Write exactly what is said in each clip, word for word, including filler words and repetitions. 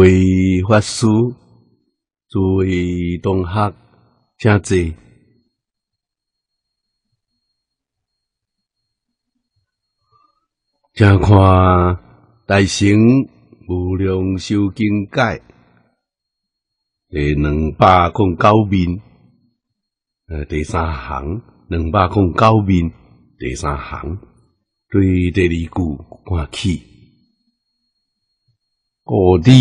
位法师、诸位同学，请坐。请看《大乘无量寿经解》第两百零九面，呃，第三行，两百零九面第三行，对第二句看起。故知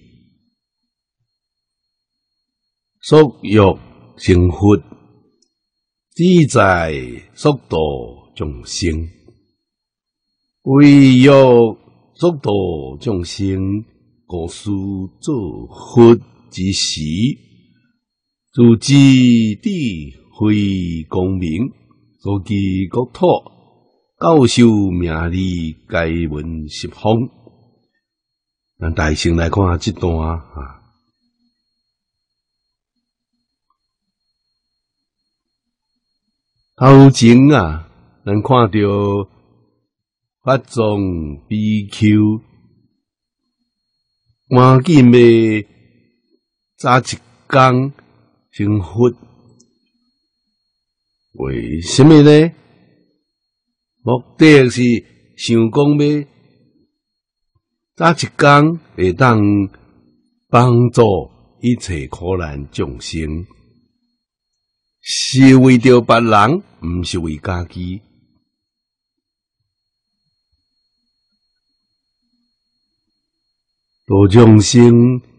所欲成佛，只在速度众生。为欲速度众生，故事做佛之时，自知智慧光明，所记国土，教授名利，皆闻十方。咱大乘来看这段啊，头前啊，咱看到法藏比丘赶紧要早一天成佛，为什么呢？目的是想讲要早一天会当帮助一切苦难众生，是为着别人，毋是为家己。度众生，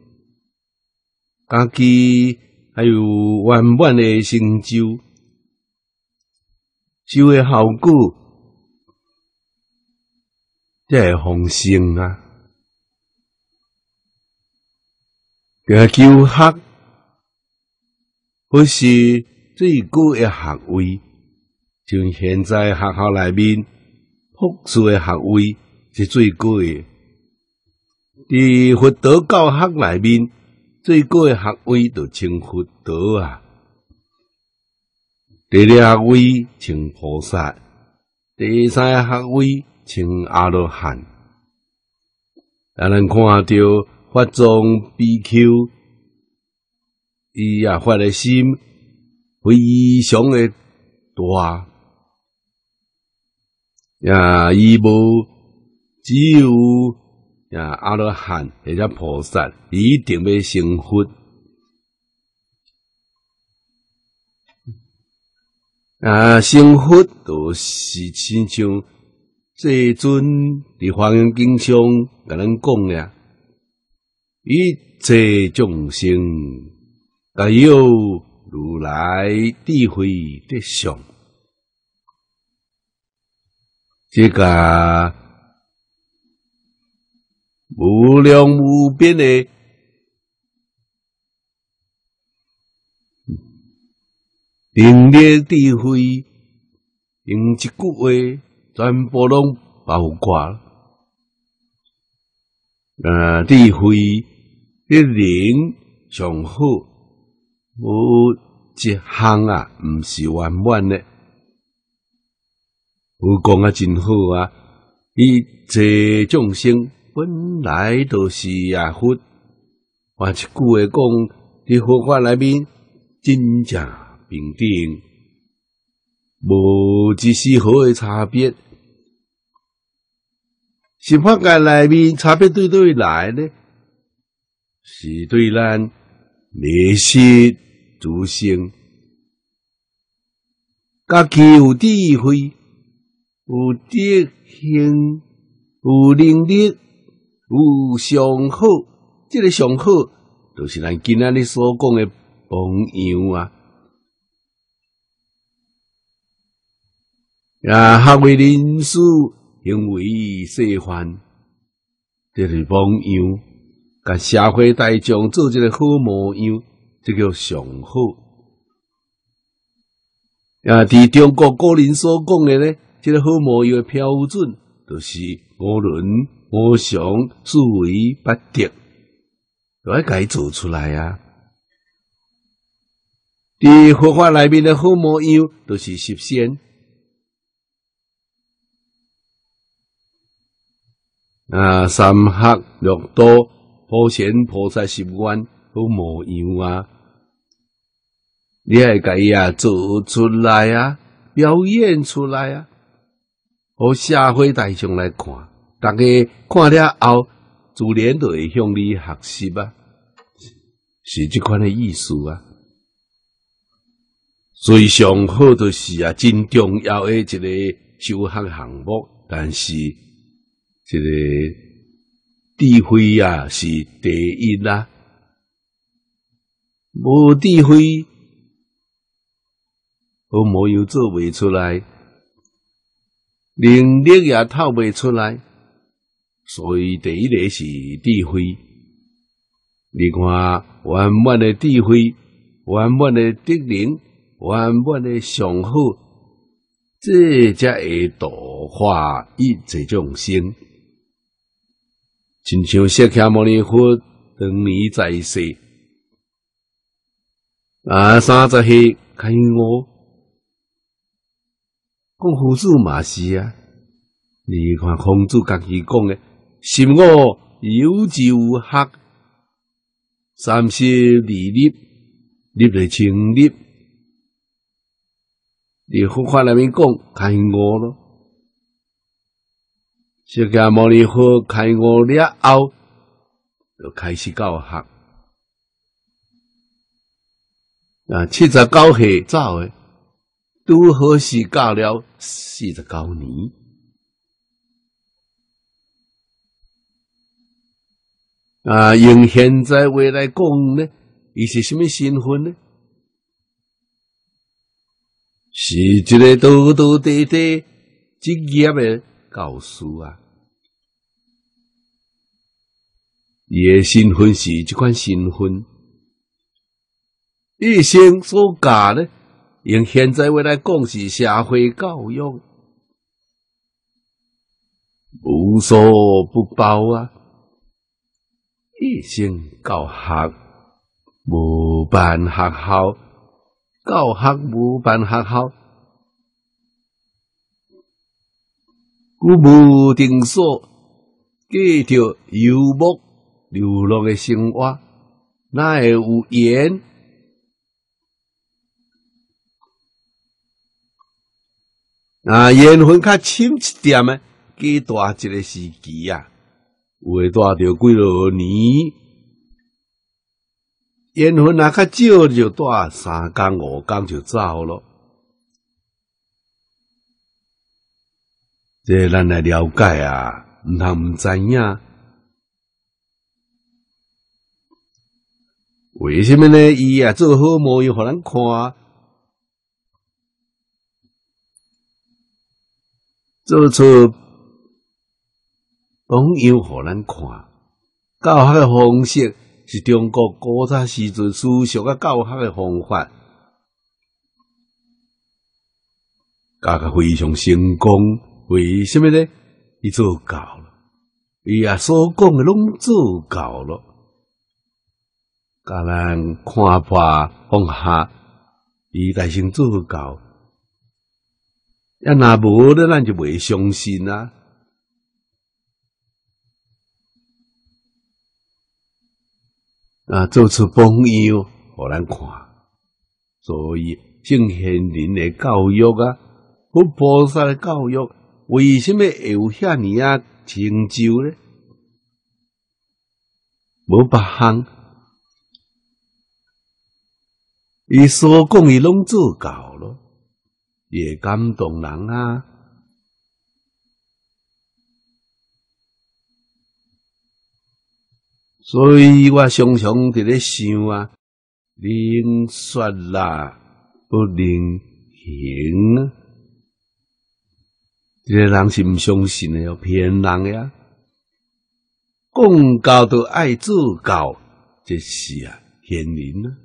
家己还有圆满的成就，修的效果，才会丰盛啊！要求学，不是最高的学位，像现在学校内面博士的学位是最高的。伫佛道教学内面，最高的学位就称佛道啊，第二学位称菩萨，第三个学位称阿罗汉。啊，咱看到法藏比丘，伊也发的心非常的大，呀，伊无只有呀阿罗汉或者菩萨，一定要成佛。啊，成佛就是亲像这尊伫华严经上甲咱讲呀，一切众生皆有如来智慧德相，这个无量无边的灵力智慧，用一句话全部拢包括了。啊，智慧的灵上好，无一项啊，毋是圆满的。有讲啊，真好啊！一切众生本来就是啊佛，换一句话讲，伫佛法内面真正平等，无一丝毫的差别。十法界内面差别对对来呢？是对咱迷失自性，家己有智慧，有德行，有能力，有上好，这个上好，就是咱今仔日所讲的榜样啊！啊，学为人师，行为示范，这是榜样，甲社会大众做一个好模样，这叫上好。啊，伫中国古人所讲的呢，这个好模样的标准，就是五伦、五常、四维、八德，都要甲伊做出来啊！伫佛法内面的好模样，就是十善。啊，三学六道普贤菩萨心愿好模样啊！你爱甲伊啊做出来啊，表演出来啊，互社会大众来看，大家看了后，自然就会向你学习啊，是这款的意思啊。最上好就是啊，真重要的一个修学项目，但是这个智慧啊是第一啦，无智慧，好模样做袂出来，能力也透袂出来，所以第一个是智慧。你看，圆满的智慧，圆满的德能。圆满的上好，这才会度化一切众生。亲像释迦牟尼佛当年在世，啊，三十岁开悟，讲夫子嘛是啊。你看孔子家己讲的，心我有就学，三十二立，立来清立。伫佛法内面讲开悟咯，释迦牟尼佛开悟了后，就开始教学。啊，七十九岁走诶，拄好是教了四十九年。啊，用现在话来讲呢，伊是什么身份呢？是一个道道地地职业的教师啊！伊的身份是这款身份，一生所教呢，用现在话来讲是社会教育，无所不包啊！一生教学，无办学校。教学无办学校，故无定所，继续游牧流浪的生活，哪会有缘？啊，缘分较深一点诶，几大一个时期啊，有诶大着几落年。缘分若较少，就住三工五工就走咯。这咱来了解啊，毋通毋知影。为什么呢？伊啊做好模样互咱看，做出榜样互咱看，教学的方式。是中国古早时阵思想甲教学的方法，教个非常成功。为什么呢？伊做到了，伊啊所讲的拢做到了，甲咱看破放下，伊大成做到。要若无咧，咱就袂相信啊。啊，做出榜样，互咱看。所以圣贤人的教育啊，佛菩萨的教育，为什么会有遐尼啊成就呢？无别项，伊所讲伊拢做到咯，也感动人啊。所以我常常伫咧想啊，能说啦，不能行啊。这个人是毋相信的，骗人的啊。讲教就爱做教，这是啊骗人啊。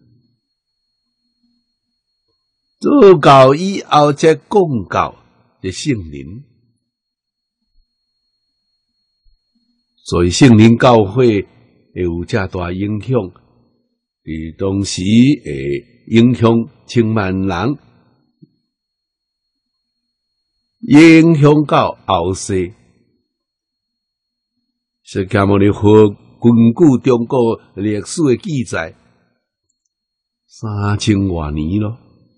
做教以后才讲教，这圣人。所以圣人教会会有遮大影响，伫当时会影响千万人，影响到后世。释迦牟尼佛根据中国历史的记载，三千多年咯。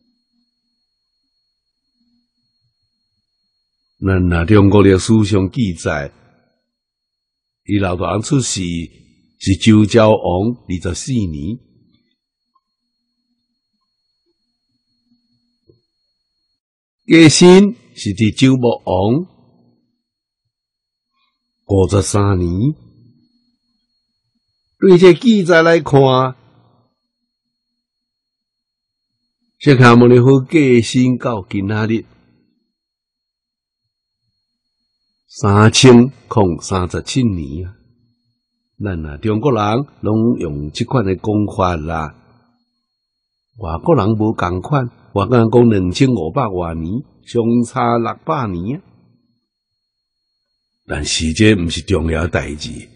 咱若中国历史上记载，伊老大人出世是周昭王二十四年，过身是伫周穆王五十三年。对这记载来看，释迦牟尼佛过身到今仔日三千零三十七年啊！咱啊中国人拢用这款的讲法啦，外国人无共款，外国人讲两千五百多年，相差六百年啊！但是这毋是重要代志。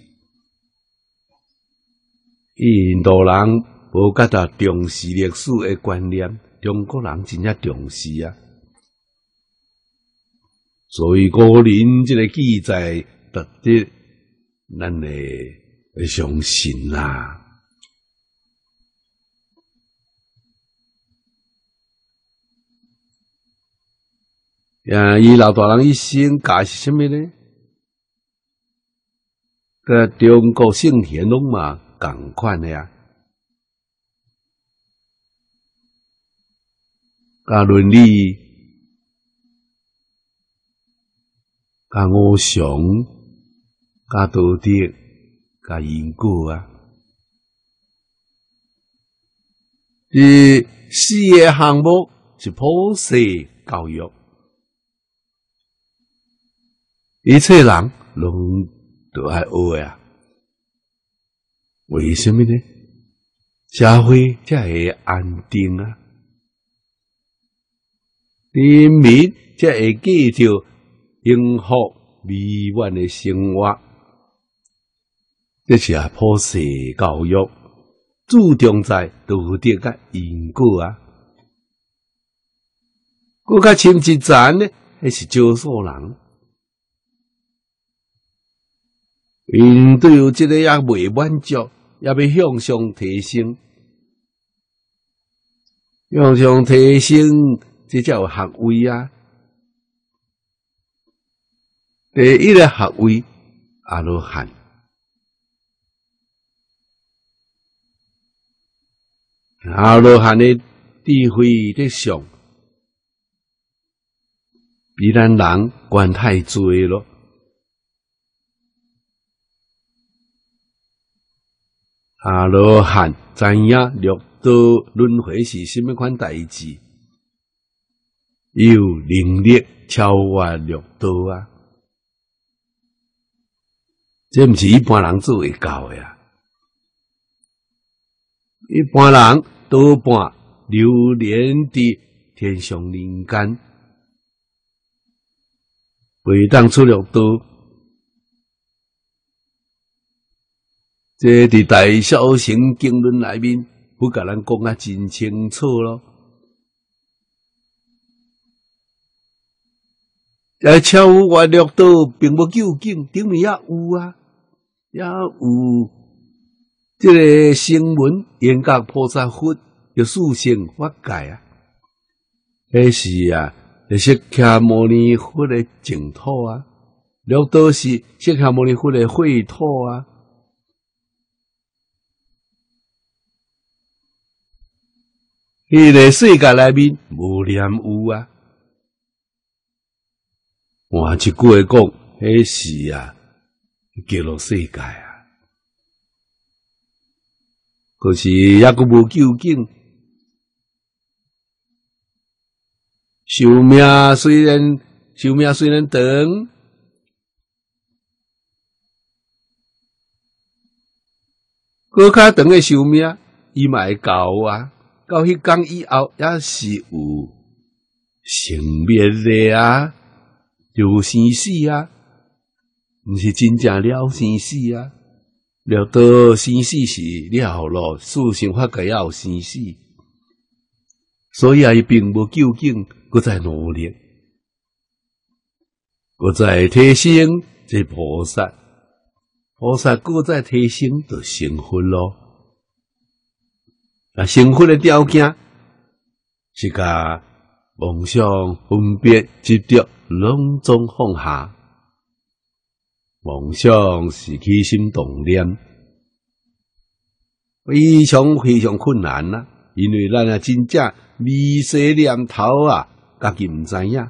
印度人无甲他重视历史的观念，中国人真正重视啊！所以古人这个记载，值得咱会相信啦。呀，伊老大人一生教是什么呢？个中国圣贤拢嘛共款的啊，甲伦理、甲五常、甲道德、甲因果啊，这四个项目是普世教育，一切人拢都爱学啊。为什么呢？社会才会安定啊，人民才会继续幸福美满的生活。这是啊普世教育，注重在道德甲因果啊。更较深一层呢，那是少数人。因对于这个也未满足，也要向上提升，向上提升，这才有学位啊。第一个学位阿罗汉，阿罗汉的智慧的上，比咱人悬太多咯。阿罗汉知影六道轮回是什么款代志，有能力超越六道啊！这毋是一般人做会到的啊！一般人多半流连伫天上人间，未当出六道。这伫《大小乘经论》内面，不甲咱讲啊真清楚咯。啊，超越六道并无究竟，顶面也有啊，也有这个声闻缘觉菩萨佛，有四圣法界啊。迄是啊，是释迦牟尼佛的净土啊，六道是释迦牟尼佛的秽土啊。迄个世界内面无念有啊，换一句话讲，迄是啊，极乐世界啊，可是也阁无究竟。寿命虽然寿命虽然长，搁较长的寿命，伊嘛会到啊。到迄天以后，也是有生灭的啊，有生死啊，毋是真正了生死啊。了到生死是了咯，四圣法界也有生死，所以啊，伊并无究竟，搁在努力，搁在提升这菩萨， 菩萨搁再提升就成佛咯。啊，成佛的条件是甲妄想、分别、执着拢总放下。妄想是起心动念，非常非常困难啦、啊，因为咱啊真正微细念头啊，家己毋知影，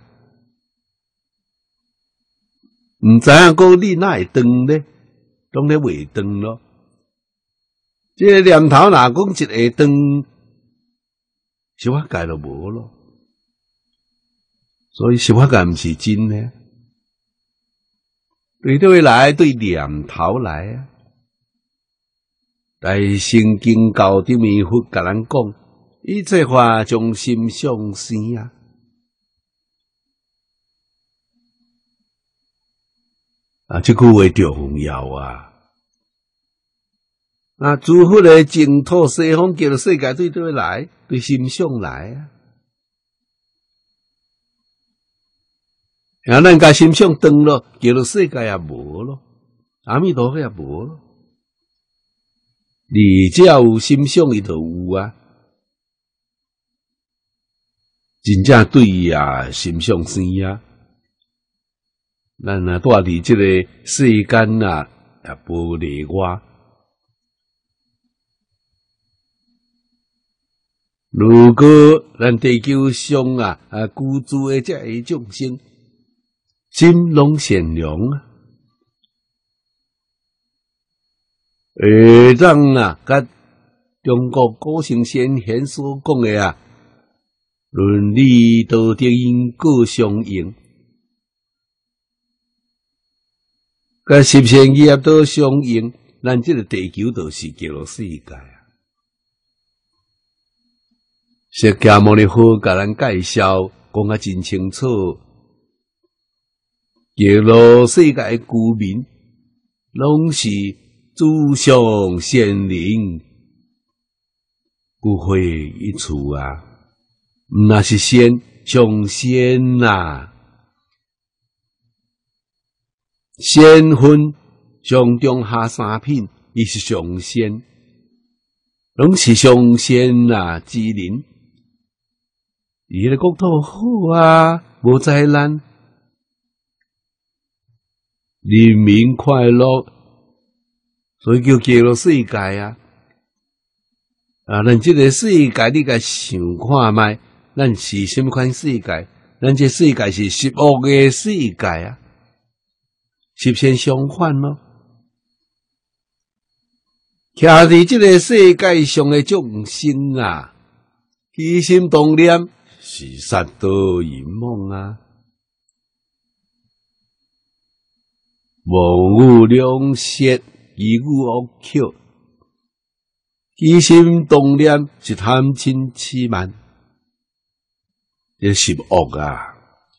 毋知影讲你哪会断呢？当然袂断咯。这个念头若讲一下断，十法界就无咯。所以十法界毋是真的。对对来，对念头来啊！大圣经教顶面佛甲咱讲，一切法从心想生啊！啊，这句话重要啊！啊，诸佛的净土西方极乐世界对对来，对心想来啊！啊，咱甲心想断咯，极乐世界也无咯，阿弥陀佛也无咯。你只要有心想，伊就有啊。真正对啊，心想生啊。咱啊，住伫这个世间啊，也无例外。如果咱地球上啊啊居住的这些众生，心拢善良啊，会当啊，甲中国古圣先贤所讲的啊，伦理道德因果相应，甲十善业道相应，咱这个地球就是极乐世界啊。释迦牟尼佛甲咱介绍，讲啊真清楚。极乐世界的居民，拢是诸上善灵，故会一处啊！那是仙上仙呐，仙分上中下三品，伊是上仙，拢是上仙呐之人。伊个国土好啊，无灾难。人民快乐，所以叫极乐世界啊！啊，咱这个世界，你甲想看卖，咱是什么款世界？咱这世界是十恶的世界啊，十善相反咯。徛伫这个世界上的众生啊，起心动念是杀盗淫妄啊。无有良舌，以语恶口，起心动念是贪嗔痴慢，这是恶啊！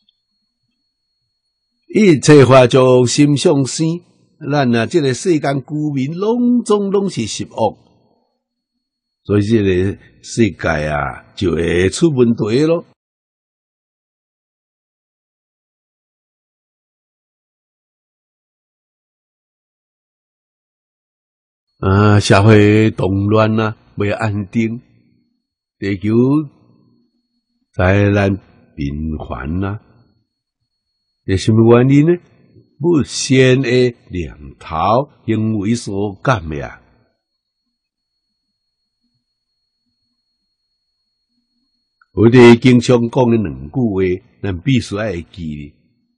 一切法从心上生，咱啊，这个世间居民拢总拢是十恶，所以这个世界啊，就会出问题咯。啊，社会动乱啊，未安定，地球灾难频繁啊，是什么原因呢？不善的念头行为所感的啊。我哋经常讲的两句话，咱必须爱记，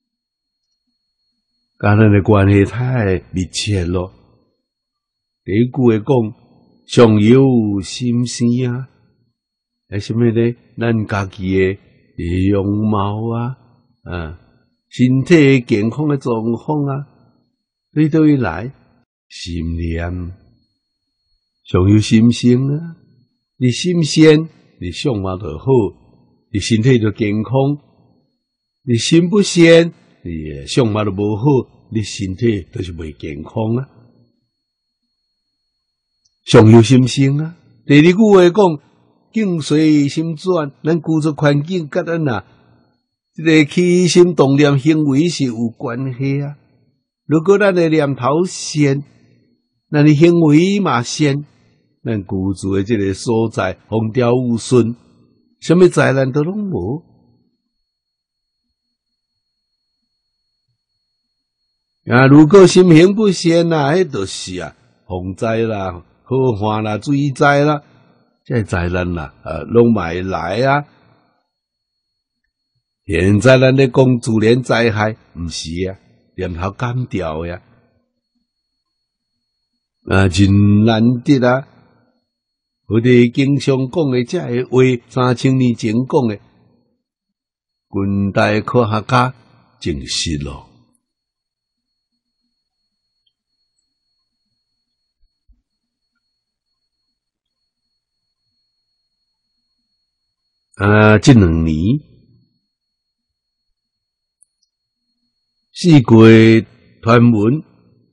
甲咱的关系太密切咯。第一句话讲，上有心生啊，系什么呢？咱家己的容貌啊，啊，身体健康的状况啊，对对来心念，上有心生啊。你心善，你相貌就好，你身体就健康；你心不善，你相貌就无好，你身体就是袂健康啊。上有心生啊！第二句话讲，境随心转，咱居住环境甲咱啊，这个起心动念行为是有关系啊。如果咱的念头善， 咱的行为嘛善，咱居住的这个所在风调雨顺，什么灾难都拢无。啊，如果心行不善啊，迄就是啊，风灾啦、祸患啦、水灾啦，这灾难啦，啊，拢嘛会来啊。现在咱咧讲自然灾害，毋是啊，念头减掉呀。啊，真难得啊！我哋经常讲的这个话，三千年前讲的，近代科学家证实咯。啊，这两年，四季传闻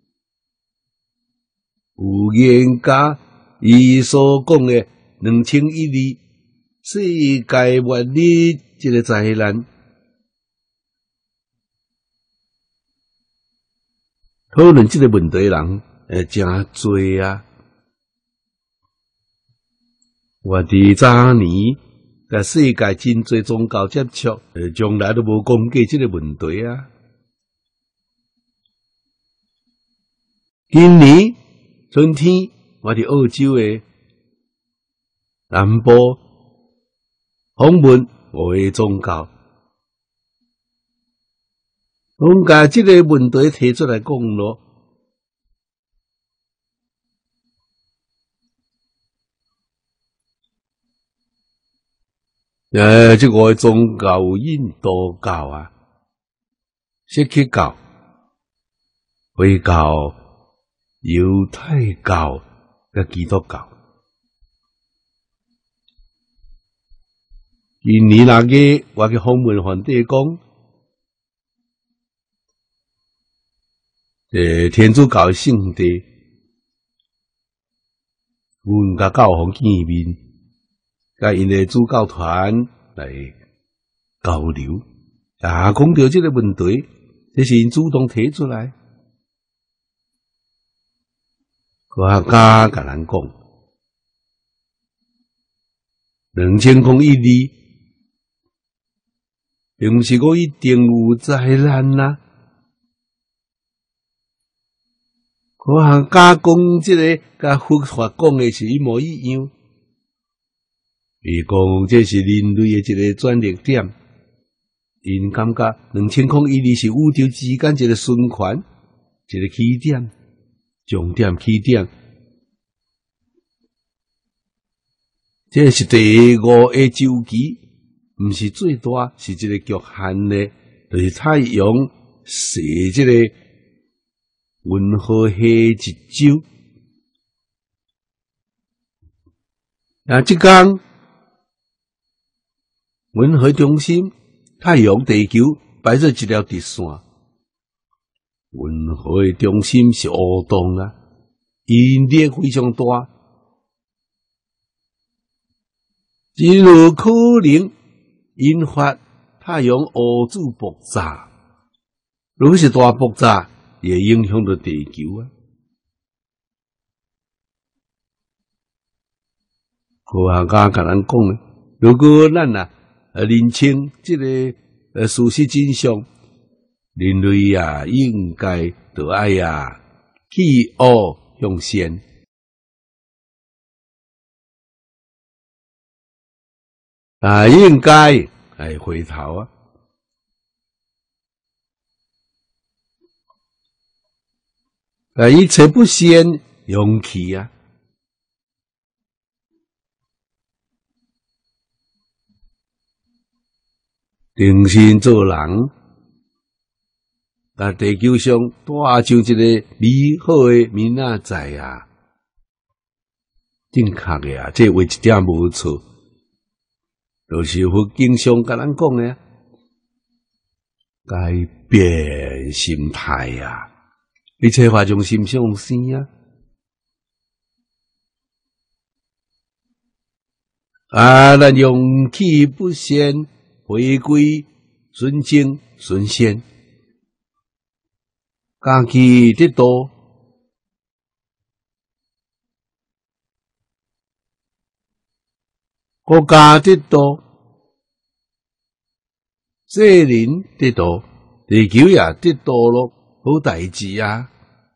有研家伊所讲的两千一二世界末日这个灾难，讨论这个问题的人诶真多啊！我伫早年。甲世界真侪宗教接触，呃，从来都无讲过这个问题啊。今年春天，我伫澳洲的南部访问五个宗教，我甲这个问题提出来讲咯。呃，这个宗教有印度教啊、锡克教、回教、犹太教甲基督教。今年那个我去访问梵蒂冈，呃，天主教圣地，阮甲教皇见面。甲因的主教团来交流，啊，讲到这个问题，这是因主动提出来。科学家甲咱讲，两千空一里，并毋是讲一定有灾难啦。科学家讲这个，甲佛法讲的是一模一样。伊讲这是人类的一个转捩点，因感觉两千空一里是宇宙之间一个循环，一个起点、终点、起点。这是第五个周期，毋是最大，是一个局限的，就是太阳是这个银河系一周。啊，即讲。银河中心，太阳、地球摆做一条直线。银河的中心是黑洞啊，引力非常大，真有可能引发太阳黑子爆炸。如果是大爆炸，也影响到地球啊。科学家甲咱讲呢，如果咱啊。呃，认清这个呃事实真相，人类啊，应该就爱啊弃恶向善，啊，应该来回头啊，啊，一切不善勇气啊。定心做人，啊，地球上带上一个美好的明仔载啊，正确的啊，这话一点无错，就是佛经上甲咱讲的，改变心态啊，一切法从心上生啊，啊，咱勇气不善。回归纯正纯善，家己得到国家得道，世人得道，地球也得道咯，好代志啊！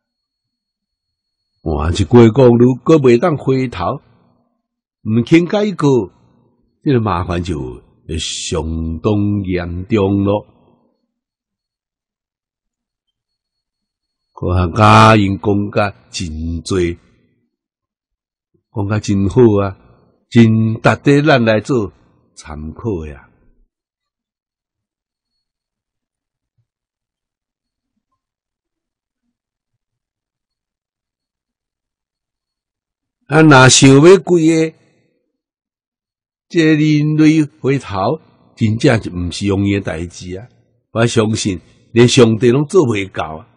换一句讲，如果袂当回头，毋肯改过，这个麻烦就会相当严重咯。科学家因讲甲真侪，讲甲真好啊，真值得咱来做参考呀。啊，若想要规个，这人类回头，真正就毋是容易诶代志啊！我相信，连上帝拢做袂到啊！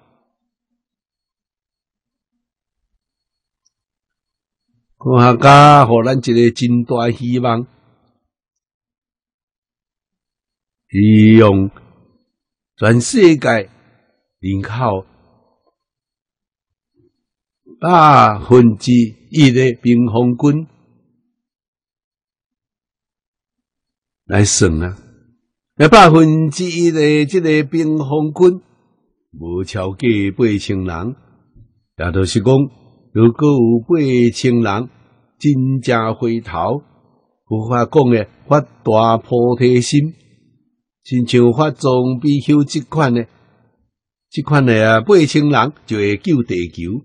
科学家互咱一个真大希望，利用全世界人口百分之一的平方均来算啊，那百分之一的这个平方均无超过八千人，也就是讲，如果有八千人真正回头，有法讲的发大菩提心，亲像发藏比丘这款的，这款的啊，八千人就会救地球。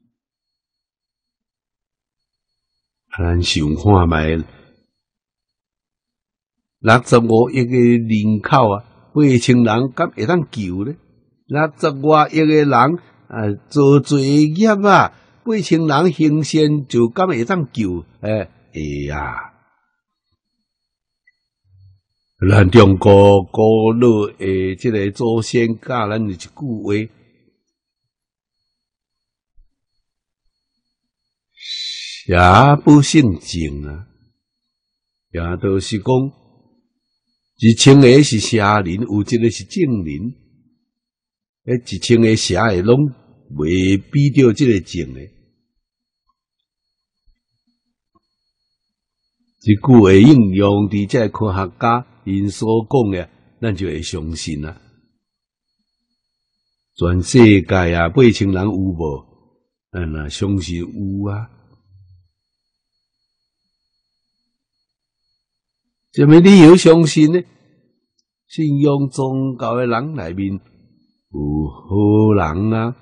咱想看卖，六十五亿个人口啊，八千人敢会当救呢？六十外亿个人啊，做罪业啊，八千人行善就敢会当救？诶、欸，会啊！咱中国古老诶，即个祖先教咱一句话。也不胜静啊，也就是讲，一千个是邪人，有一个是正人，迄一千个邪的拢未比着这个正的。这句话应用伫这科学家因所讲的，咱就会相信啊。全世界啊，八千人有无？咱若相信有啊。什么理由相信呢？信仰宗教的人内面有好人啊，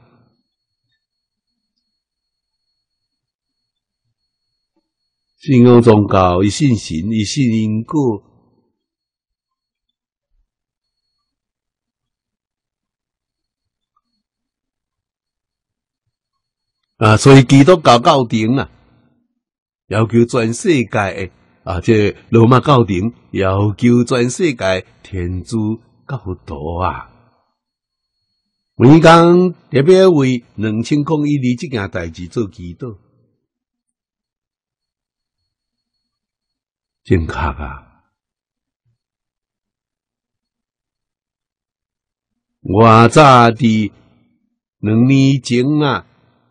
信仰宗教，伊信神，伊信因果，啊，所以基督教教廷啊，要求全世界的。啊！这罗马教廷要求全世界天主教徒啊，每工特别为两千零一二这件代志做祈祷，正确啊！我早伫两年前啊。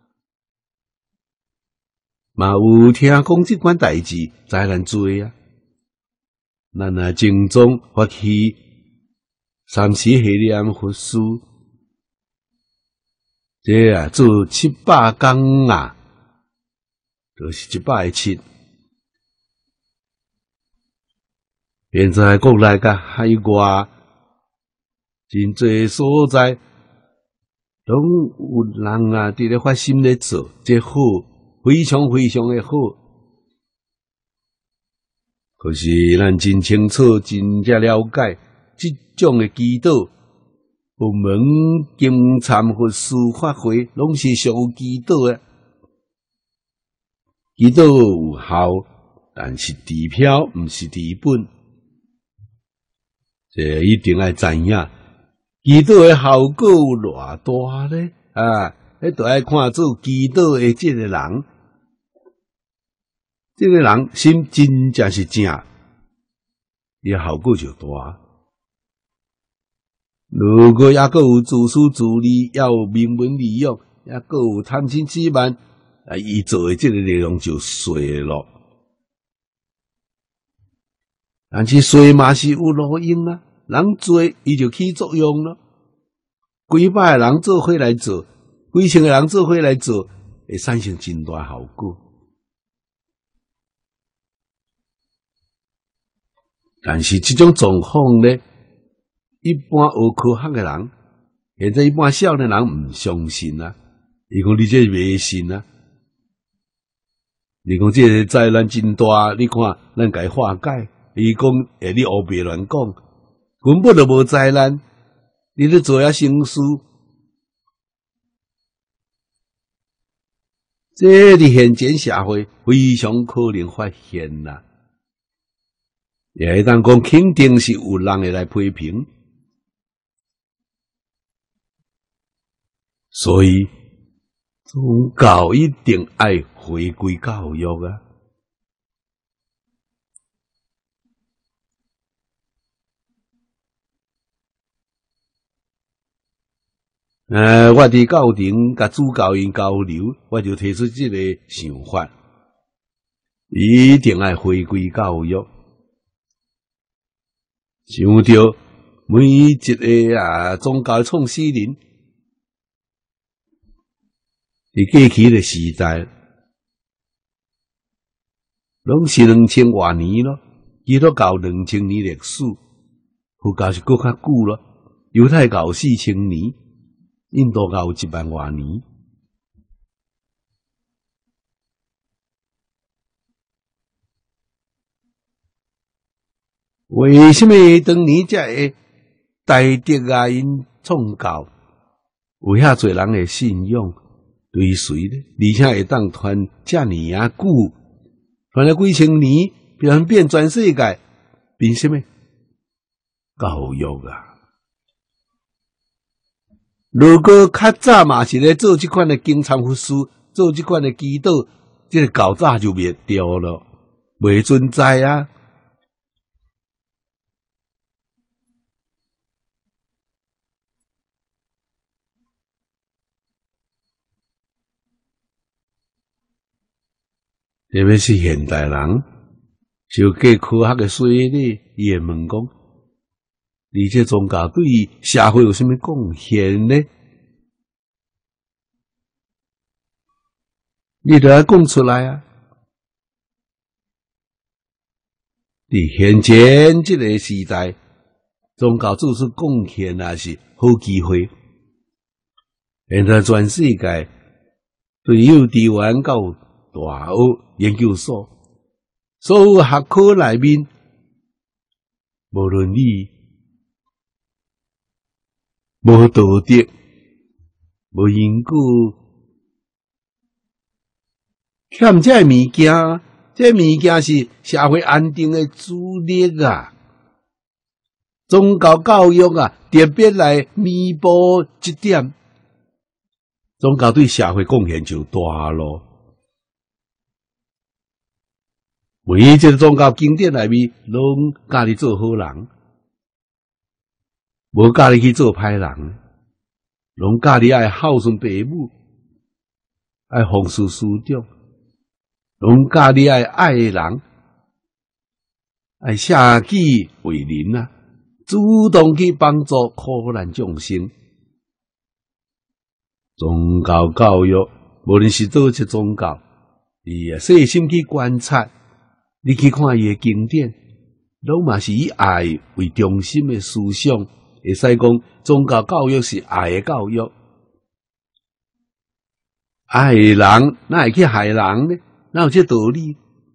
嘛有听讲这款代志，知咱做啊。咱啊正宗发起三时系念佛师，这啊做七百工啊，就是一百个七。现在国内甲海外真侪所在，拢有人啊伫咧发心咧做，这好。非常非常的好，可是咱真清楚、真正了解这种的祈祷，佛门经忏佛师法会拢是上有祈祷的，祈祷有效，但是治标毋是治本，这一定要知影，祈祷的效果有偌大呢？啊！迄都爱看做祈祷的这个人，这个人心真正是正，伊效果就大。如果还阁有自私自利，也有名闻利养，也阁有贪嗔痴慢，啊，伊做的这个内容就衰咯。 但是水嘛是有路用啊，人做伊就起作用咯。几百个人做伙来做，几千个人做伙来做，会产生真大效果。但是这种状况呢，一般学科学的人，现在一般少年人唔相信啊，伊讲你这迷信啊，你讲这个灾难真大，你看咱该化解，伊讲诶，你胡白乱讲，根本就无灾难，你咧做遐生事，这伫现今社会非常可能发现啦。也会当讲肯定是有人会来批评，所以宗教一定爱回归教育啊！呃，我伫教廷甲主教因交流，我就提出这个想法，一定爱回归教育。想到每一个啊宗教创始人，伫过去的时代，拢是两千多年咯，基督教两千年历史，佛教是搁较久咯，犹太教四千年，印度教有一万多年。为什么当年才会大德啊因创教，有遐侪人的信仰追随呢？而且会当传遮尔啊久，传了几千年，变变全世界，凭什么？教育啊！如果较早嘛是咧做即款的经常佛事，做即款的祈祷，这个较早就灭掉了，袂存在啊！特别是现代人，就过科学的水里，伊会问讲：你这宗教对社会有什么贡献呢？你得要讲出来啊！伫现前这个时代，宗教做出贡献也是好机会。现在全世界对幼稚园到大学研究所，所有学科内面，无伦理、无道德、无因果，欠这物件，这物件是社会安定的主力啊！宗教教育啊，特别来弥补这点，宗教对社会贡献就大咯。每一个宗教经典内面，拢教你做好人，无教你去做歹人，拢教你爱孝顺父母，爱奉事师长，拢教你爱爱人，爱舍己为人啊，主动去帮助苦难众生。宗教教育，无论是倒一宗教，伊啊细心去观察。你去看伊诶经典，拢嘛是以爱为中心诶思想，会使讲宗教教育是爱诶教育。爱人哪会去害人呢？哪有这道理？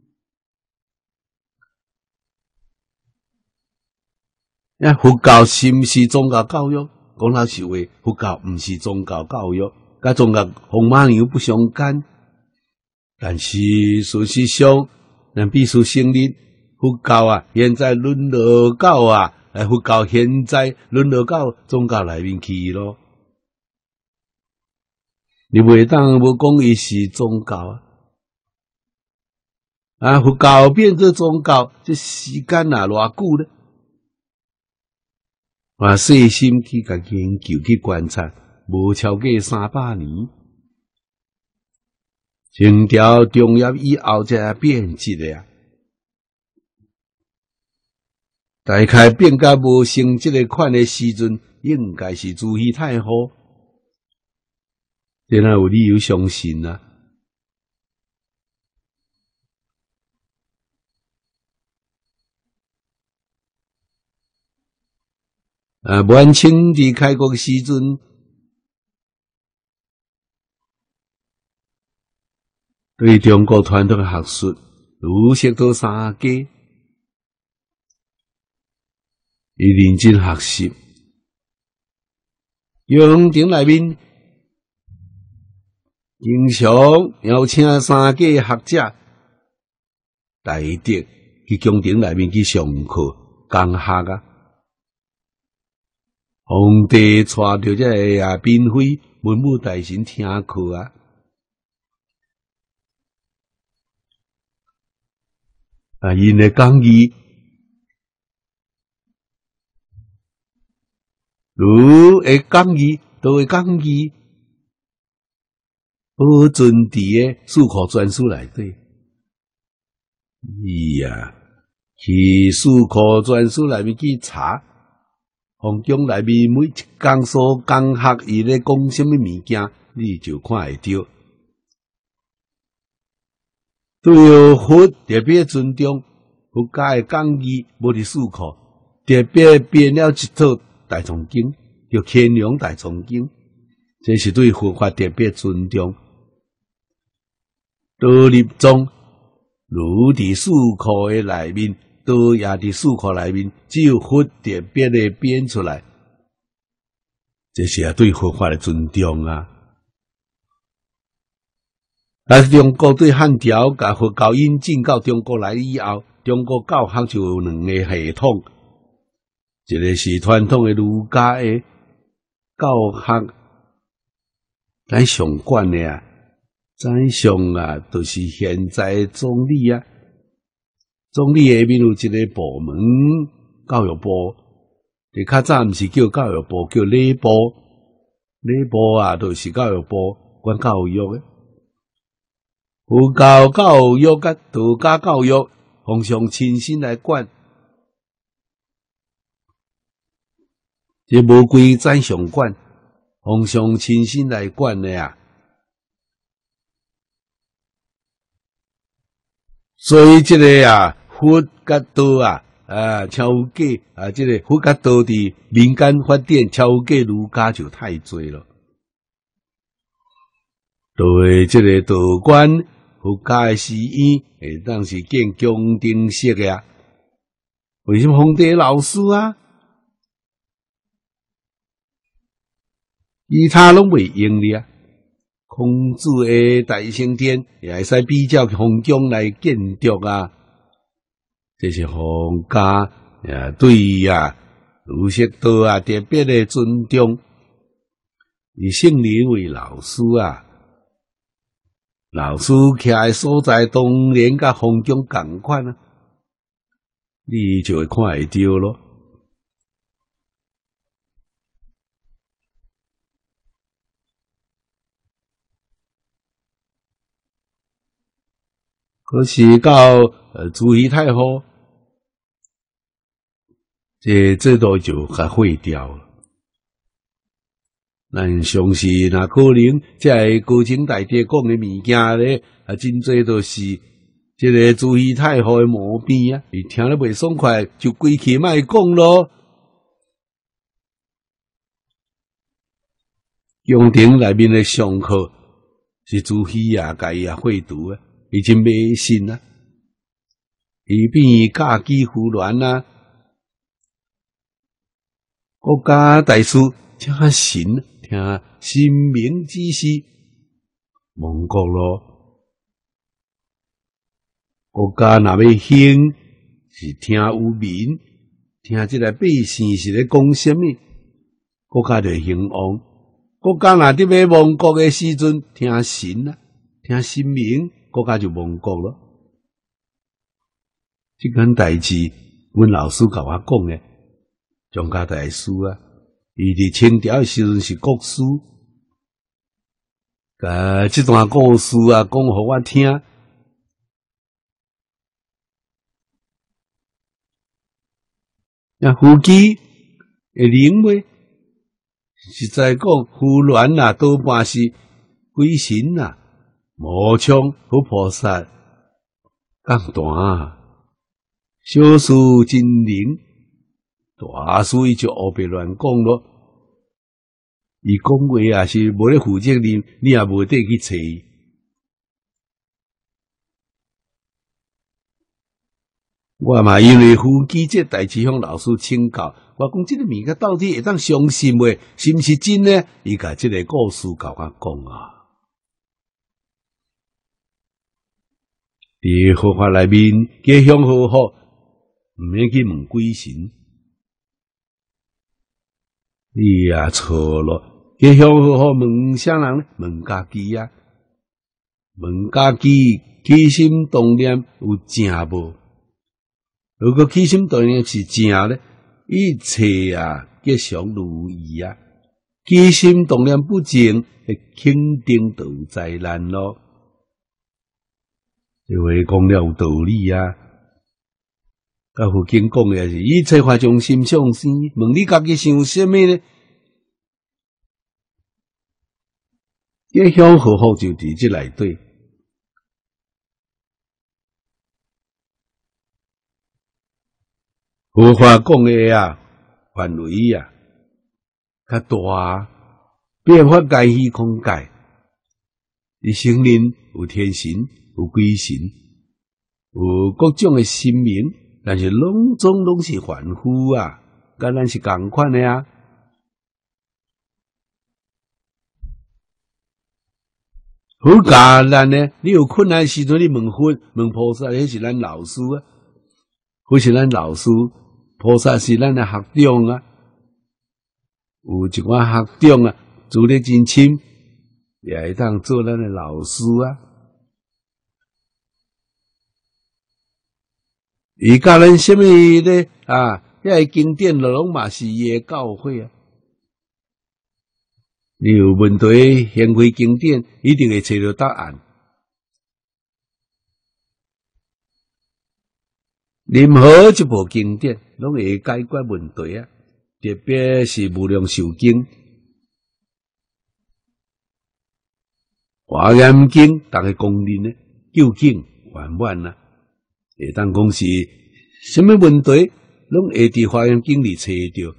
啊，佛教是毋是宗教教育？讲老实话，佛教毋是宗教教育，甲宗教风马牛不相干。但是事实上，咱必须承认，佛教啊，现在沦落到啊，哎，佛教现在沦落到宗教内面去咯。你袂当无讲伊是宗教啊，啊，佛教变做宗教，这时间啊偌久呢？我细心去甲研究去观察，无超过三百年。清朝中叶以后才变质的啊！ 大概变甲无成即个款的时阵，应该是慈禧太后，这哪有理由相信啊？啊，满清伫开国时阵，对中国传统学术儒释道三家，伊认真学习。雍廷内面经常邀请三家学者大德去宫廷内面去上课讲学啊。皇帝带着这个啊嫔妃、文武大臣听课啊，啊，因的讲义，如会讲义，都会讲义，保存伫个四库全书内底。伊啊，去四库全书内面去查。皇宫内面每一讲所讲学，伊咧讲什么物件，你就看会到。对佛特别尊重，佛家的讲义无伫四库，特别编了一套大藏经，叫《乾隆大藏经》，这是对佛法特别尊重。道立宗如伫四库的内面。都也伫四库内面，只有佛特别的编出来，这是啊对佛法的尊重啊。但是中国对汉朝甲佛教引进到中国来以后，中国教学就有两个系统，一个是传统的儒家的教学，咱上管的啊，咱上啊，就是现在的总理啊。总理下面有一个部门，教育部，伫较早毋是叫教育部，叫礼部，礼部啊，就是教育部管教育的。佛教教育甲道家教育，皇上亲身来管，这无归咱上管，皇上亲身来管的啊。所以这个啊。佛甲道啊，啊，超过啊，这个佛甲道伫民间发展，超过儒家就太多了。对这个道观，佛家的寺院，会当是建宫廷式的啊。为什么皇帝老师啊？其他拢袂用的啊。孔子的大圣殿也会使比较皇宫来建筑啊。这是皇家呀，对呀，儒释道啊，特别的尊重。以姓林为老师啊，老师徛的所在当然甲皇宫同款啊，你就会看会到咯。可是到呃慈禧太后。这制度就甲废掉了。咱相信，若可能，这个高清大帝讲的物件咧，啊，真侪都是这个慈禧太后的毛病啊！伊听了袂爽快，就规气莫讲咯。宫廷内面的上课是慈禧啊，甲伊啊废除啊，已经迷信啊，伊变嫁姬胡鸾啊。国家大事听神，听神明指示，亡国咯。国家若要兴，是听有民，听这个百姓是咧讲什么，国家就兴旺。国家若伫要亡国的时阵，听神啊，听神明，国家就亡国咯。这件代志，阮老师甲我讲诶。张家大师啊，伊伫清朝诶时阵是国师，甲即段故事啊讲互我听。 啊，夫妻会灵袂？实在讲，夫恋啊，多半是鬼神啊，无像好菩萨讲大啊，小事真灵，大事伊就胡白乱讲咯。伊讲话也是无咧负责任，你也无得去找。我嘛因为夫妻这代志向老师请教，我讲这个物件到底会当相信袂？是毋是真呢？伊甲这个故事甲我讲啊，伫佛法内面，吉祥好好，毋免去问鬼神，你也错咯。吉祥好好问啥人呢？问家己啊，问家己起心动念有正无？如果起心动念是正咧，一切啊吉祥如意啊；起心动念不正，会肯定倒灾难咯。这话讲了有道理啊。甲佛经讲的是一切法从心想生，问你家己想什么呢？吉祥好好就伫这内底。佛法讲的啊，范围啊，较大，变化界虚空界。你生人有天神，有鬼神，有各种的神明，但是拢总拢是凡夫啊，甲咱是共款的啊。好简单呢，你有困难时阵，你问佛、问菩萨，迄是咱老师啊，或是咱老师。菩萨是咱的学长啊，有一寡学长啊，资历真深，也会当做咱的老师啊。伊教咱什么咧啊？遐个经典拢嘛是伊的教诲啊。你有问题，掀开经典，一定会找到答案。任何一部经典，拢会解决问题啊！特别是无量寿经、华严经，大家公认呢，究竟圆满啊！会当讲是什么问题，拢会伫华严经里找到。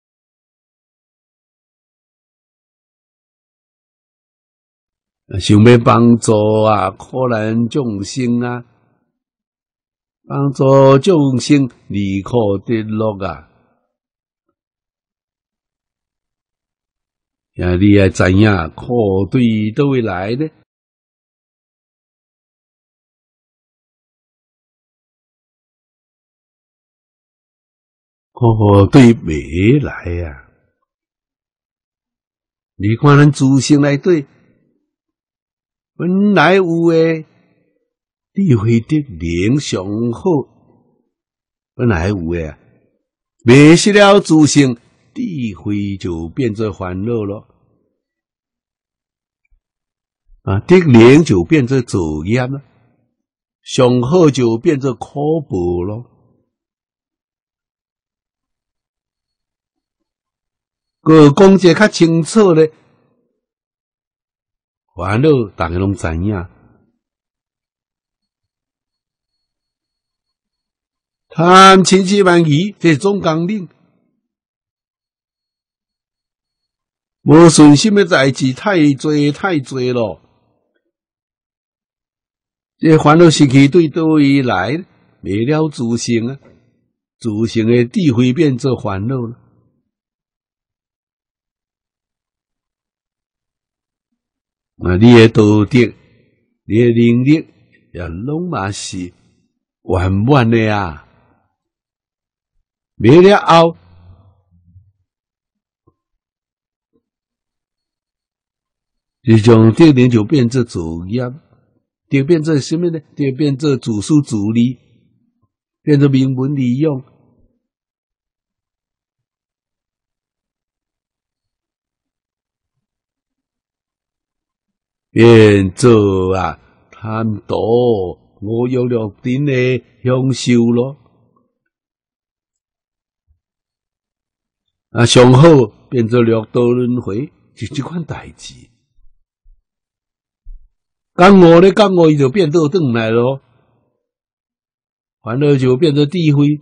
想要帮助啊，可怜众生啊！帮助众生离苦得乐啊！呀，你也知影苦对倒位来呢？苦对未来啊！你看咱自性内底，本来有诶。智慧的灵上好，本来有诶啊，迷失了自性，智慧就变作烦恼咯。啊，的灵就变作作业了，上好就变作可怖咯。个讲者较清楚咧，烦恼大家拢知影。贪千千万亿，这是总纲领。无顺心的代志太多太多咯。这烦恼失去对倒位来，没了自性啊，自性的智慧变做烦恼了。啊，你的道德，你的能力，也拢嘛是圆满的啊。没了后，这种德能就变作作业，就变作什么呢？就变作自私自利，变作名闻利用，变作啊贪妒、五欲六尘的享受咯。 啊，上好变做六道轮回，就这款代志。刚我咧，刚我伊就变倒转来咯，烦恼就变做智慧。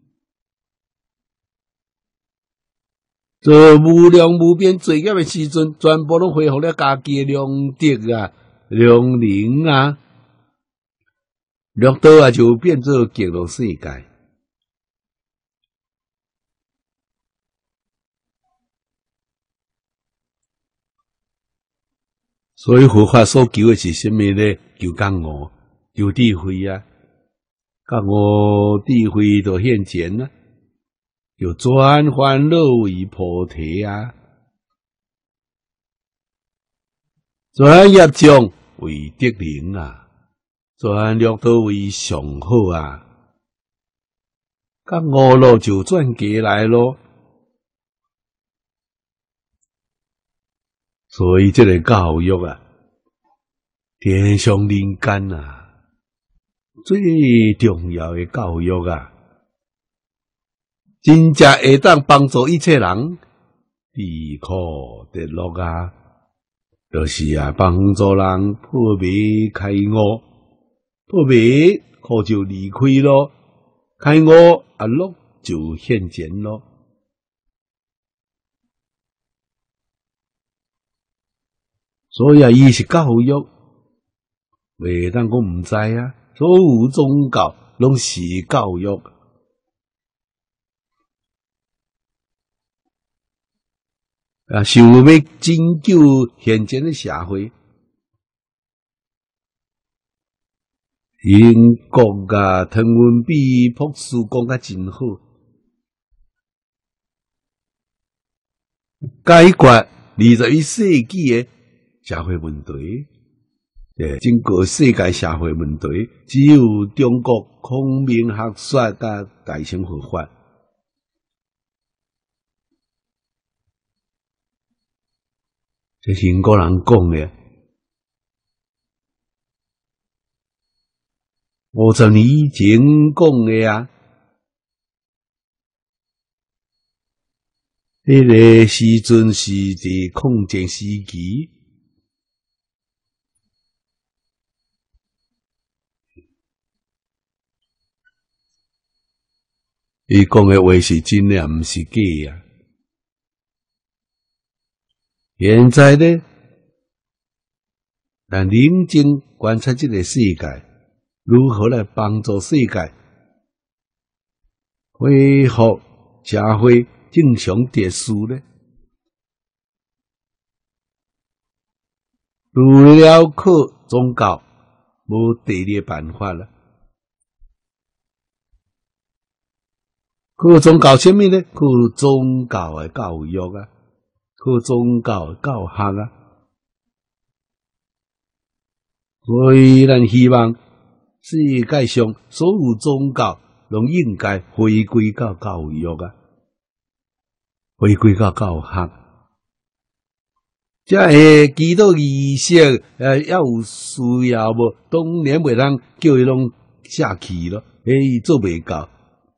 做无量无边罪业的时阵，全部拢恢复了家己的良德啊、良能啊，六道啊就变做极乐世界。所以佛法所求的是什么呢？求觉悟，求智慧啊！觉悟智慧就现前啊，就转烦恼为菩提啊，转业障为德能啊，转六道为上好啊。觉悟咯就转过来咯。所以这个教育啊，天上人间啊，最重要的教育啊，真正会当帮助一切人离苦得乐啊，就是啊帮助人破迷开悟，破迷苦就离开咯，开悟啊乐就现前咯。所以啊，伊是教育，袂当讲毋知啊。所有宗教拢是教育。啊，想要拯救现前的社会，英国啊，汤文比博士讲甲真好，解决二十一世纪的社会问题，诶，整个世界社会问题，只有中国孔明学说甲大乘佛法。这是英国人讲的，五十年以前讲的啊。迄个时阵是伫抗战时期。伊讲的话是真的，毋是假啊！现在呢，咱认真观察这个世界，如何来帮助世界恢复社会正常秩序呢？除了靠宗教，无第二个办法了。靠宗教什么呢？靠宗教的教育啊，靠宗教的教学啊。所以，咱希望世界上所有宗教拢应该回归到教育啊，回归到教学。这下祈祷仪式，呃，要有需要无？当然袂当叫伊拢下去咯，诶，做袂到。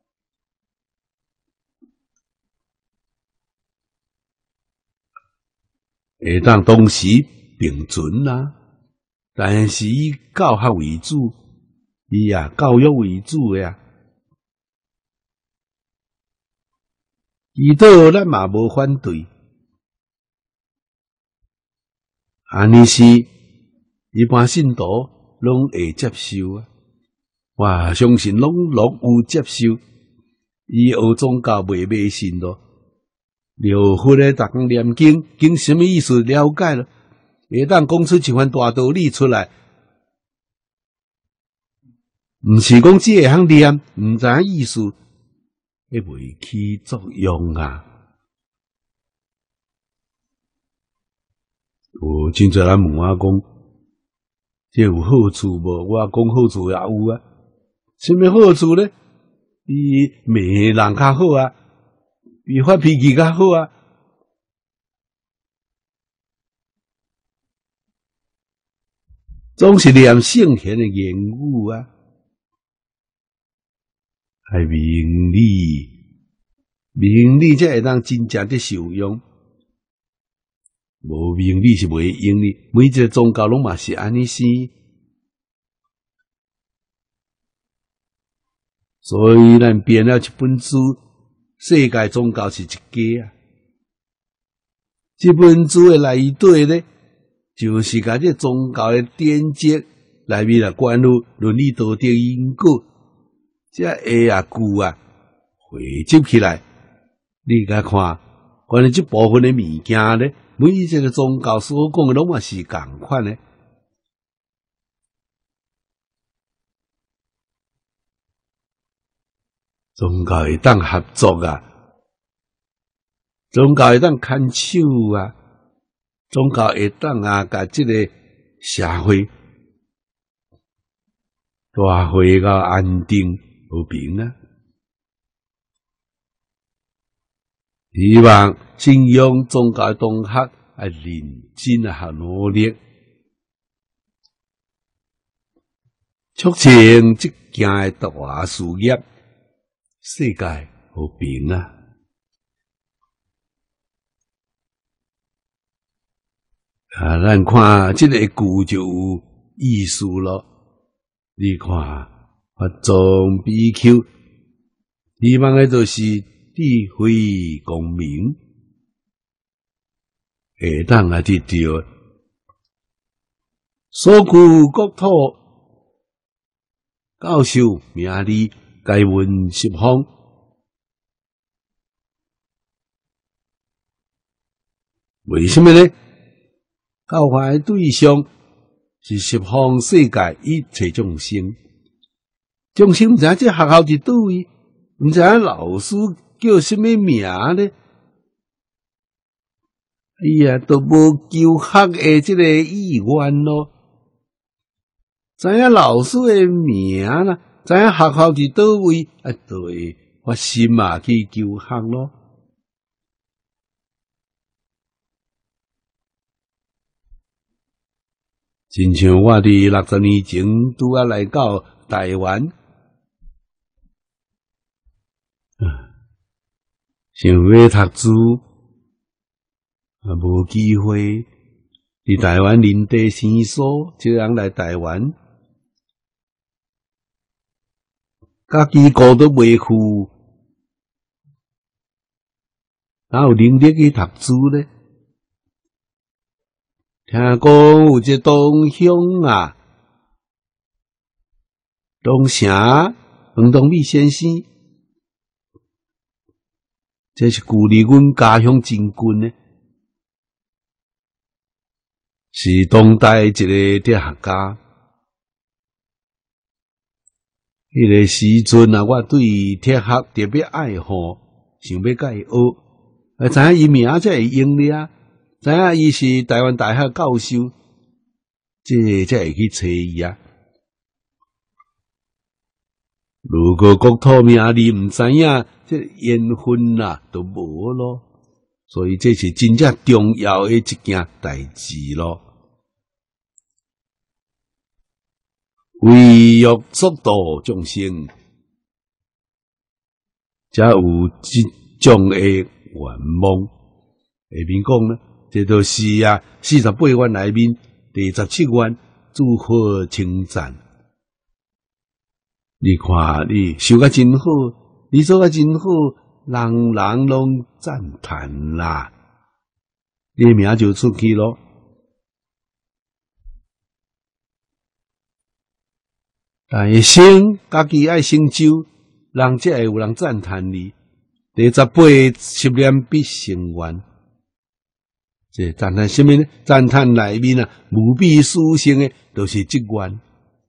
会当同时并存啦，但是以教学为主，以啊教育为主的啊。祈祷咱嘛无反对，安尼是一般信徒拢会接受啊。我相信拢乐有接受，伊学宗教袂迷信咯。了佛咧，逐工念经，经什么意思？了解了，会当讲出一番大道理出来，毋是讲只会晓念，毋知影意思，迄袂起作用啊。有真侪人问我讲，这有好处无？我讲好处也有啊。什么好处呢？伊骂人较好啊。比发脾气较好啊！总是念圣贤的言语啊，还明理名利才会当真正的受用，无名利是袂用的。每一个宗教拢嘛是安尼生，所以咱编了一本书，世界宗教是一家啊。这本书的内底咧，就是甲这宗教的典籍内面啊，关于伦理道德因果，这下啊句啊汇集起来。你甲看，关于这部分的物件咧，每一个宗教所讲的拢嘛是共款的。宗教会当合作啊，宗教会当牵手啊，宗教会当啊，甲这个社会大会到安定和平啊。希望信仰宗教同学啊，认真啊，努力，促成这件的大事业，世界和平啊！啊，咱看这个句就有意思咯。你看，法宗比丘，希望的就是智慧光明，会当啊得到所居国土，教授名利，解闻十方。为什么呢？教化的对象是十方世界一切众生，众生毋知这学校伫倒位，毋知老师叫什么名呢？哎呀，都无求学的这个意愿咯。知影老师的名啦，知影学校伫倒位，啊，就会发心嘛去求学咯。亲像我伫六十年前拄啊来到台湾，想要读书，啊无机会。伫台湾林地生疏，就人来台湾，家己顾都袂赴，哪有能力去读书呢？听讲有一个东乡啊，东城黄东美先生，这是距离阮家乡真近呢，是当代一个哲学家。迄个时阵啊，我对哲学特别爱好，想要甲伊学，啊，知影伊名才会用哩啊。知影伊是台湾大学教授，这才会去找伊啊。如果国土名利毋知影，这缘分啊都无咯。所以这是真正重要的一件代志咯。为欲速度众生，才有这种的愿望。下面讲呢？这就是啊，四十八愿内面第十七愿，诸佛称赞。你看，你修甲真好，你做甲真好，人人拢赞叹啦，你名就出去咯。但是家己爱成就，人才会有人赞叹你。第十八十念必成愿。这赞叹什么呢？赞叹内面啊，无比殊胜的，都是这愿。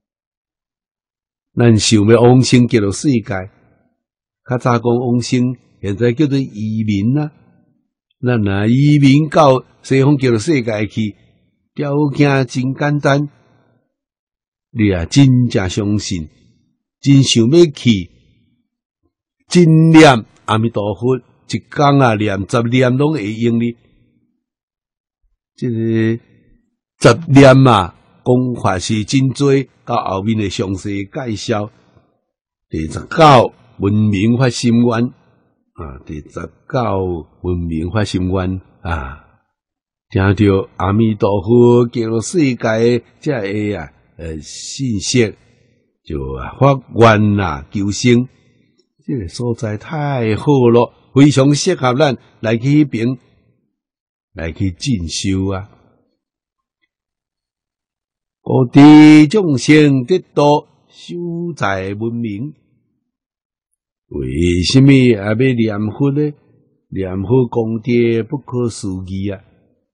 咱想要往生极乐世界，较早讲往生，现在叫做移民啊。咱若移民到西方极乐世界去，条件真简单，你啊真正相信，真想要去，真念阿弥陀佛，一天啊念十念拢会用哩。这个十念啊，讲法是真多，到后面的详细介绍。第十九，文明发心愿， 啊，第十九文明发心愿啊，听到阿弥陀佛叫了世界这个啊呃信息，就发愿啦求生，这个所在太好了，非常适合咱来去迄边来去进修啊。各地众生得到修在文明，为什么也要念佛呢？念佛功德不可思议啊！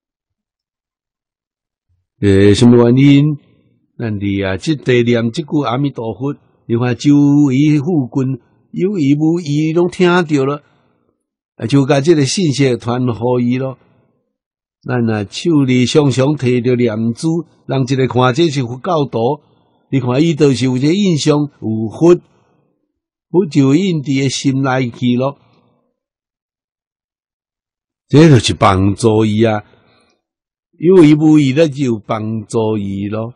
呃，什么原因？咱哋啊，即地念即句阿弥陀佛，你看周围附近有意无意拢听到了，啊，就甲即个信息传互伊咯。咱啊手里常常摕着念珠，人一个看这是佛教徒，你看伊就是有一个印象，有佛，佛就印伫个心内去咯。这就是帮助伊啊，有意无意咧就帮助伊咯。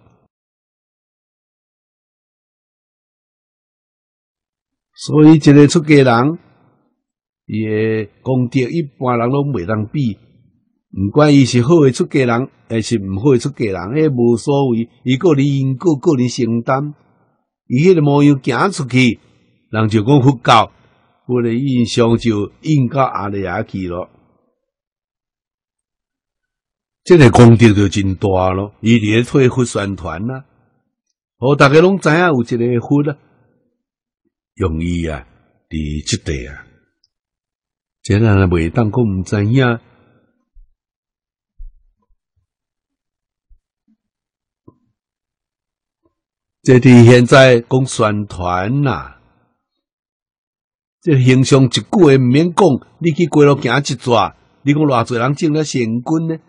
所以一个出家人，伊个功德一般人拢袂当比。毋管伊是好诶出家人，还是毋好诶出家人，迄无所谓。伊个人因果，个人承担。伊迄个模样行出去，人就讲佛教，我的印象就印到阿里亚去咯。这个功德就真大咯，伊伫咧替佛宣传啦，互大家拢知影有一个佛啦，用意啊，伫即地啊，这人也袂当讲毋知影。这伫现在讲宣传啦，这形象一句话毋免讲，你去街路行一逝，你讲偌侪人种了善根呢？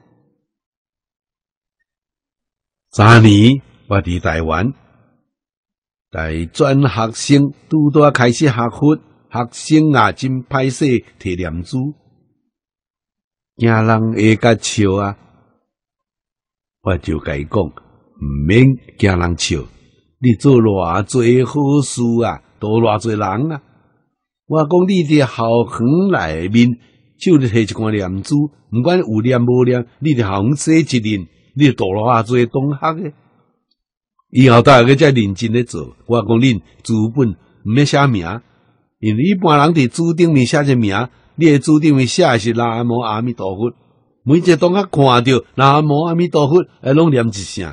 昨年我伫台湾，台专学生拄拄开始学佛，学生啊真歹势摕念珠，惊人会甲笑啊！我就甲伊讲，毋免惊人笑。你做偌侪好事啊，多偌侪人啊！我讲你伫校园内面，手里摕一罐念珠，毋管有念无念，你伫校园洗一任，你多偌侪同学诶。以后大家再认真咧做。我讲恁书本毋免写名，因为一般人伫书顶面写一名，你诶书顶面写诶是南无阿弥陀佛，每一个同学看到南无阿弥陀佛，会拢念一声。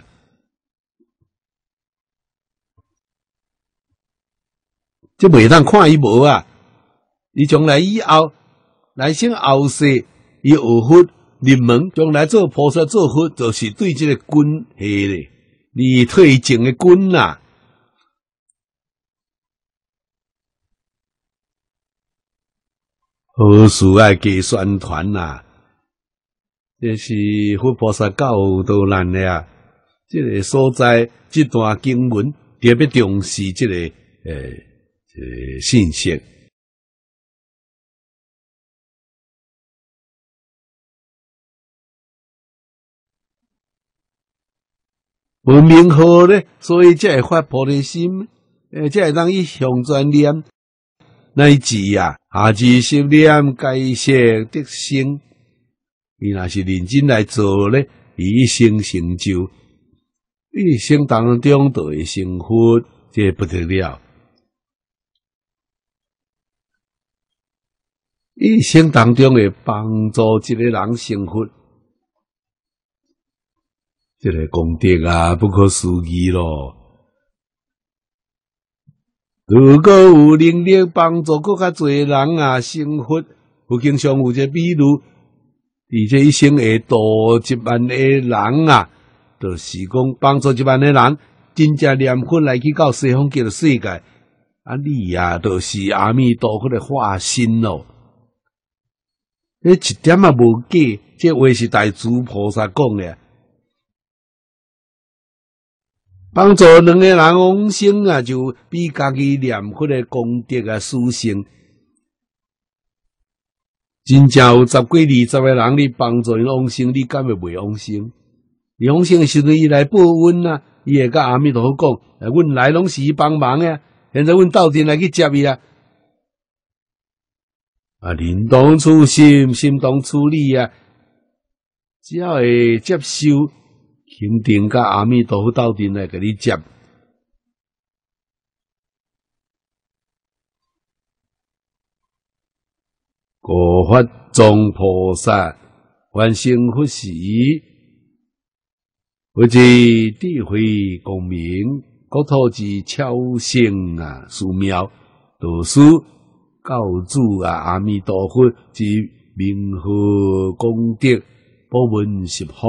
这袂当看伊无啊！伊将来以后，来生后世，伊学佛入门，将来做菩萨做佛，就是对这个根下咧，你退净的根啦。好事爱加宣传啦，这是佛菩萨教导咱的啊。这个所在，这段经文特别重视这个诶。呃，信息文明好咧，所以才会发菩提心，诶，才会当伊向专念，乃至啊，下至十念该识得生，伊若是认真来做咧，伊一生成就，一生当中就会成佛，这不得了。一生当中会帮助一个人成佛，这个功德啊，不可思议咯。如果有能力帮助更较侪人啊成佛，有经常有一个比如，而且一生会度一万个人啊，就是讲帮助一万个人，真正念佛来去到西方极乐世界，啊你啊，就是阿弥陀佛的化身咯。你一点也无假，这话是大慈菩萨讲的。帮助两个人往生啊，就比家己念佛的功德啊殊胜。真正有十几二十个人，你帮助因往生，你敢会袂往生？你往生的时阵，伊来报恩啊，伊会甲阿弥陀佛讲：，阮来拢是伊帮忙的，现在阮斗阵来去接伊啊。 啊，人当处心，心当处理啊，只要会接受，肯定甲阿弥陀佛斗阵来甲你接。果法众菩萨完成佛时，或者智慧光明，国土之超胜啊，殊妙，导师教主啊，阿弥陀佛之名号功德，不闻十方。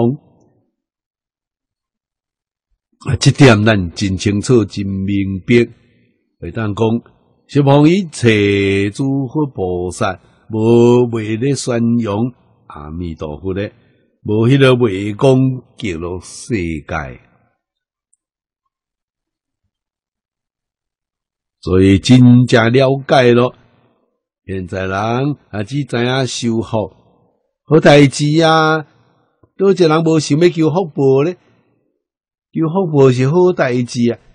啊，这点咱真清楚、真明白，会当讲十方一切诸佛菩萨。无为咧宣扬阿弥陀佛咧，无迄个为攻击了世界，所以真正了解咯。现在人也只知影修福，好代志啊！倒一个人无想要求福报咧，求福报是好代志啊！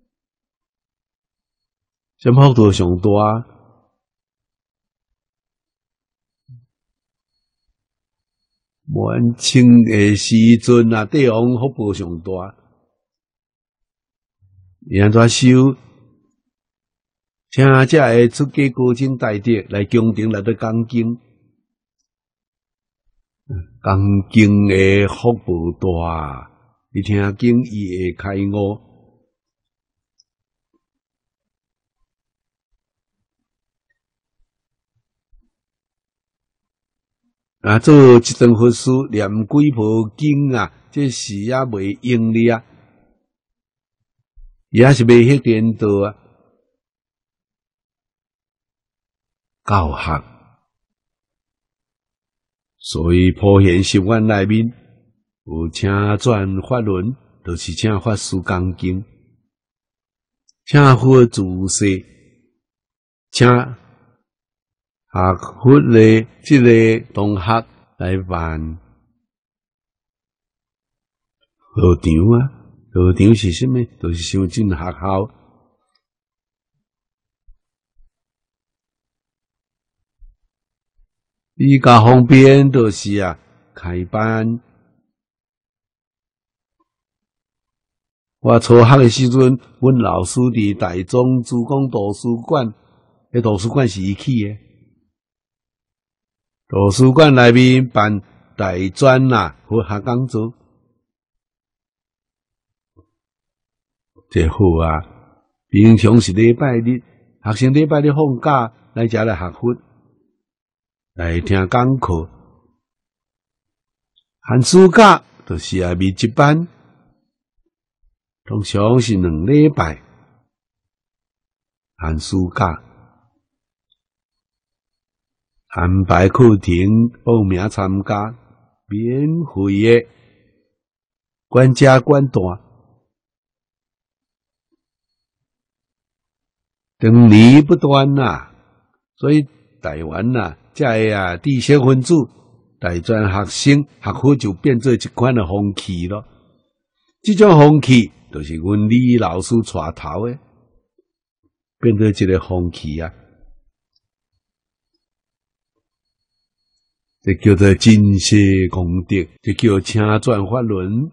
什么福报上大？满清诶时阵啊，帝王福报上大，伊安怎修？请这会出家高僧大德来宫廷来到讲经，讲经诶福报大，你听经伊会开悟。啊，做一阵佛师念几部经啊，这是也袂用哩啊，也是袂迄颠倒啊。教学，所以普贤习惯内面有请转法轮，就是请法师讲经，请佛住世，请。学佛咧，即个同学来办道场啊，道场是啥物？就是像进学校，比较方便，就是啊，开班。我初学诶时阵，阮老师伫台中珠江图书馆，迄图书馆是伊起诶。图书馆内面办大专啊，佛学讲座，这好啊！平常是礼拜日，学生礼拜日放假来遮来学佛，来听讲课。寒暑假就是啊，密集班，通常是两礼拜。寒暑假。安排课程报名参加，免费的，管家管大，长年不断呐、啊。所以台湾呐、啊，这个啊知识分子、大专学生学佛就变做一款的风气咯。这种风气就是阮李老师带头的，变做一个风气啊。这叫做真实功德，这叫请转法轮。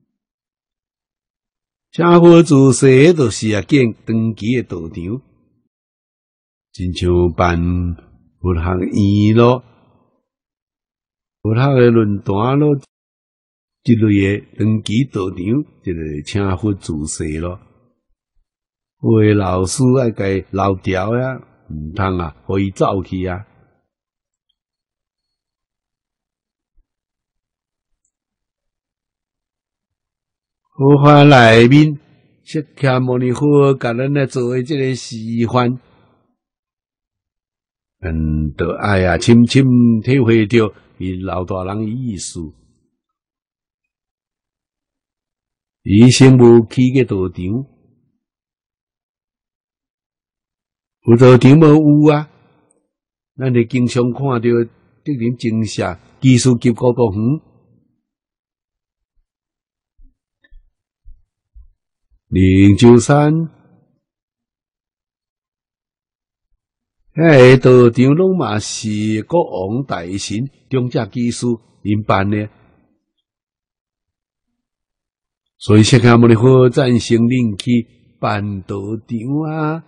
请佛住世，就是啊建长期的道场，亲像办佛学院咯，佛学的论坛咯，这类的长期道场，就是请佛住世咯。有的老师爱甲留条呀，毋通啊，互伊走去啊。佛法内面，释迦牟尼佛甲咱来做诶这个示范，嗯，都爱啊，深深体会到伊老大人诶意思。伊先无起个道场，有道场无有啊？咱就经常看到得人精舍，技术级高度远。灵鹫山迄道场拢嘛是国王大神、中正技师因办的，所以释迦牟尼佛赞成恁去办道场啊。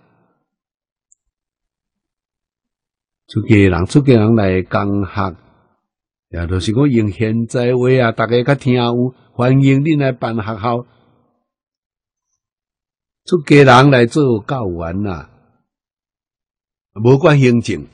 出家人，出家人来共学，也就是我用现在话啊，大家较听有，欢迎恁来办学校。出家人来做教员啦，无管行政，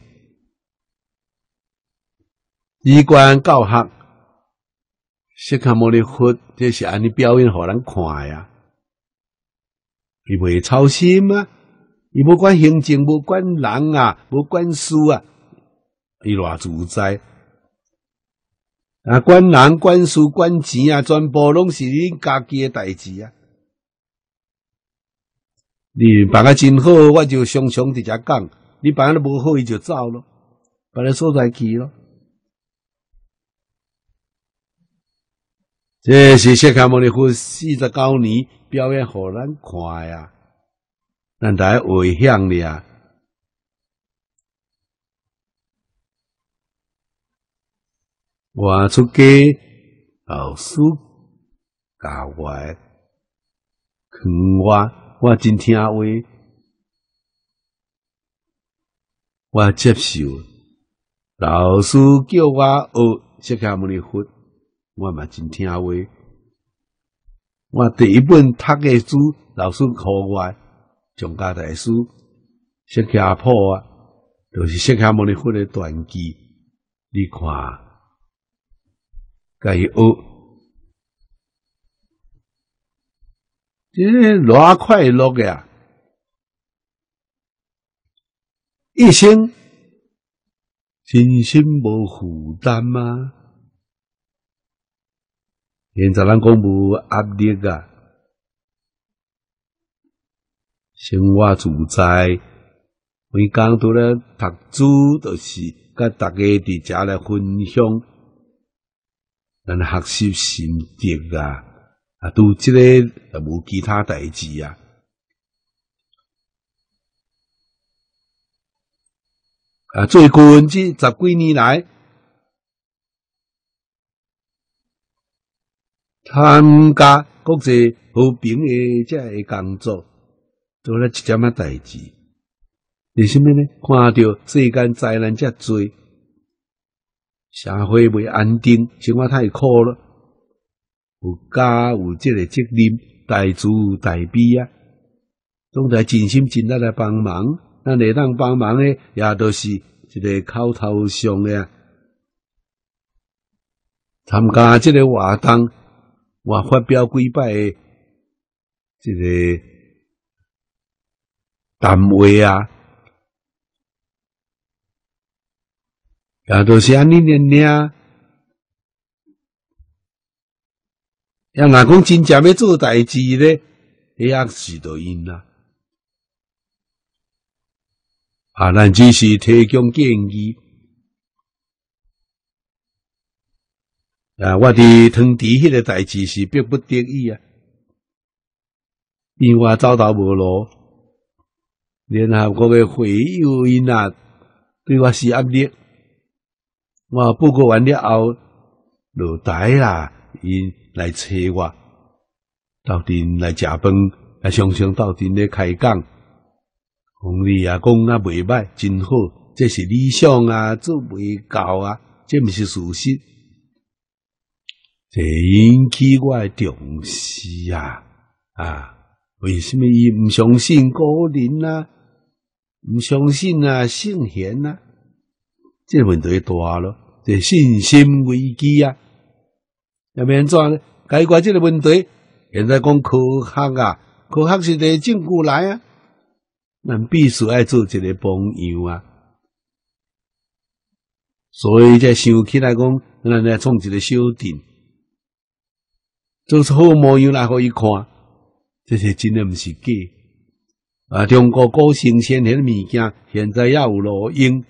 医官教学，释迦牟尼佛这是安尼表演互人看呀，伊袂操心啊。伊无管行政，无管人啊，无管事啊，伊偌自在。啊，管人、管事、管钱啊，全部拢是恁家己诶代志啊。你办啊真好，我就常常伫遮讲；你办啊无好，伊就走咯，别个所在去咯。这是释迦牟尼佛四十九年表演互咱看呀。咱大家回想咧，我出家老师教我，劝我，我真听话，我接受。老师叫我学释迦牟尼佛，我嘛真听话。我第一本读的书，老师互我。上家大师释迦谱啊，就是释迦牟尼佛的传记。你看，甲伊学，这偌快乐呀！一生真心无负担吗？现在咱讲无压力啊。生活自在，每工拄咧读书，就是甲大家伫遮来分享，咱学习心得啊，啊，拄即个也无其他代志啊。啊，最近这十几年来，参加国际和平的这个工作。做了一点仔代志，为什么呢？看到世间灾难遮多，社会未安定，生活太苦了。有家有这个责任，大慈大悲啊，总在尽心尽力来帮忙。咱会当帮忙的，也都是一个口头上的啊。参加这个活动，我发表几摆的这个。单位啊，也都是安尼念念。要若讲真正要做代志咧，也是着因啦。啊，咱只是提供建议。啊，我伫汤池迄个代志是迫不得已啊，因我走投无路。联合国的会友因啊，对我施压力，我报告完了后，落台啦，因来找我，斗阵来食饭，来常常斗阵咧开讲，讲你啊讲啊袂歹，真好，这是理想啊，做袂到啊，这毋是事实，这引起我的重视啊啊！为什么伊毋相信个人啊？唔相信啊，圣贤啊，这个问题大咯，这信心危机啊，要变怎呢？解决这个问题，现在讲科学啊，科学是个证据来啊，咱必须爱做一个榜样啊。所以这想起来讲，咱来创一个小店，做出好模样来互伊看，这是真的，毋是假。啊！中国古圣先贤的物件，现在也有路用，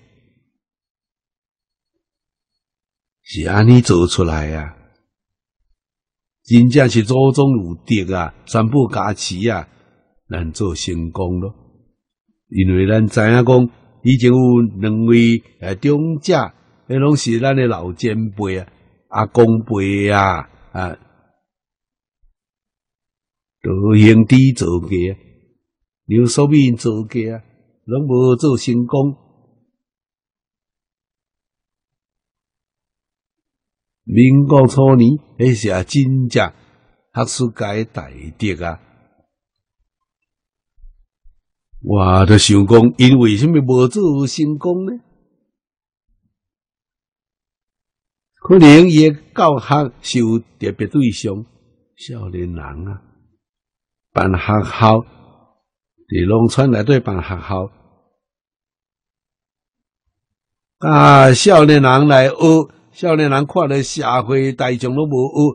是安尼做出来啊！真正是祖宗有德啊，三宝加持啊，咱做成功咯。因为咱知影讲， 以前有两位诶长者，迄拢是咱诶老前辈啊，阿公辈啊，啊，都兄弟做家，刘素敏做家，拢无做成功。民国初年，迄是啊真正学术界大德啊！我著想讲，因为什么无做成功呢？可能伊诶教学是有特别对象，少年人啊，办学校，伫农村内底办学校，啊，少年人来学，少年人看咧社会大众拢无学，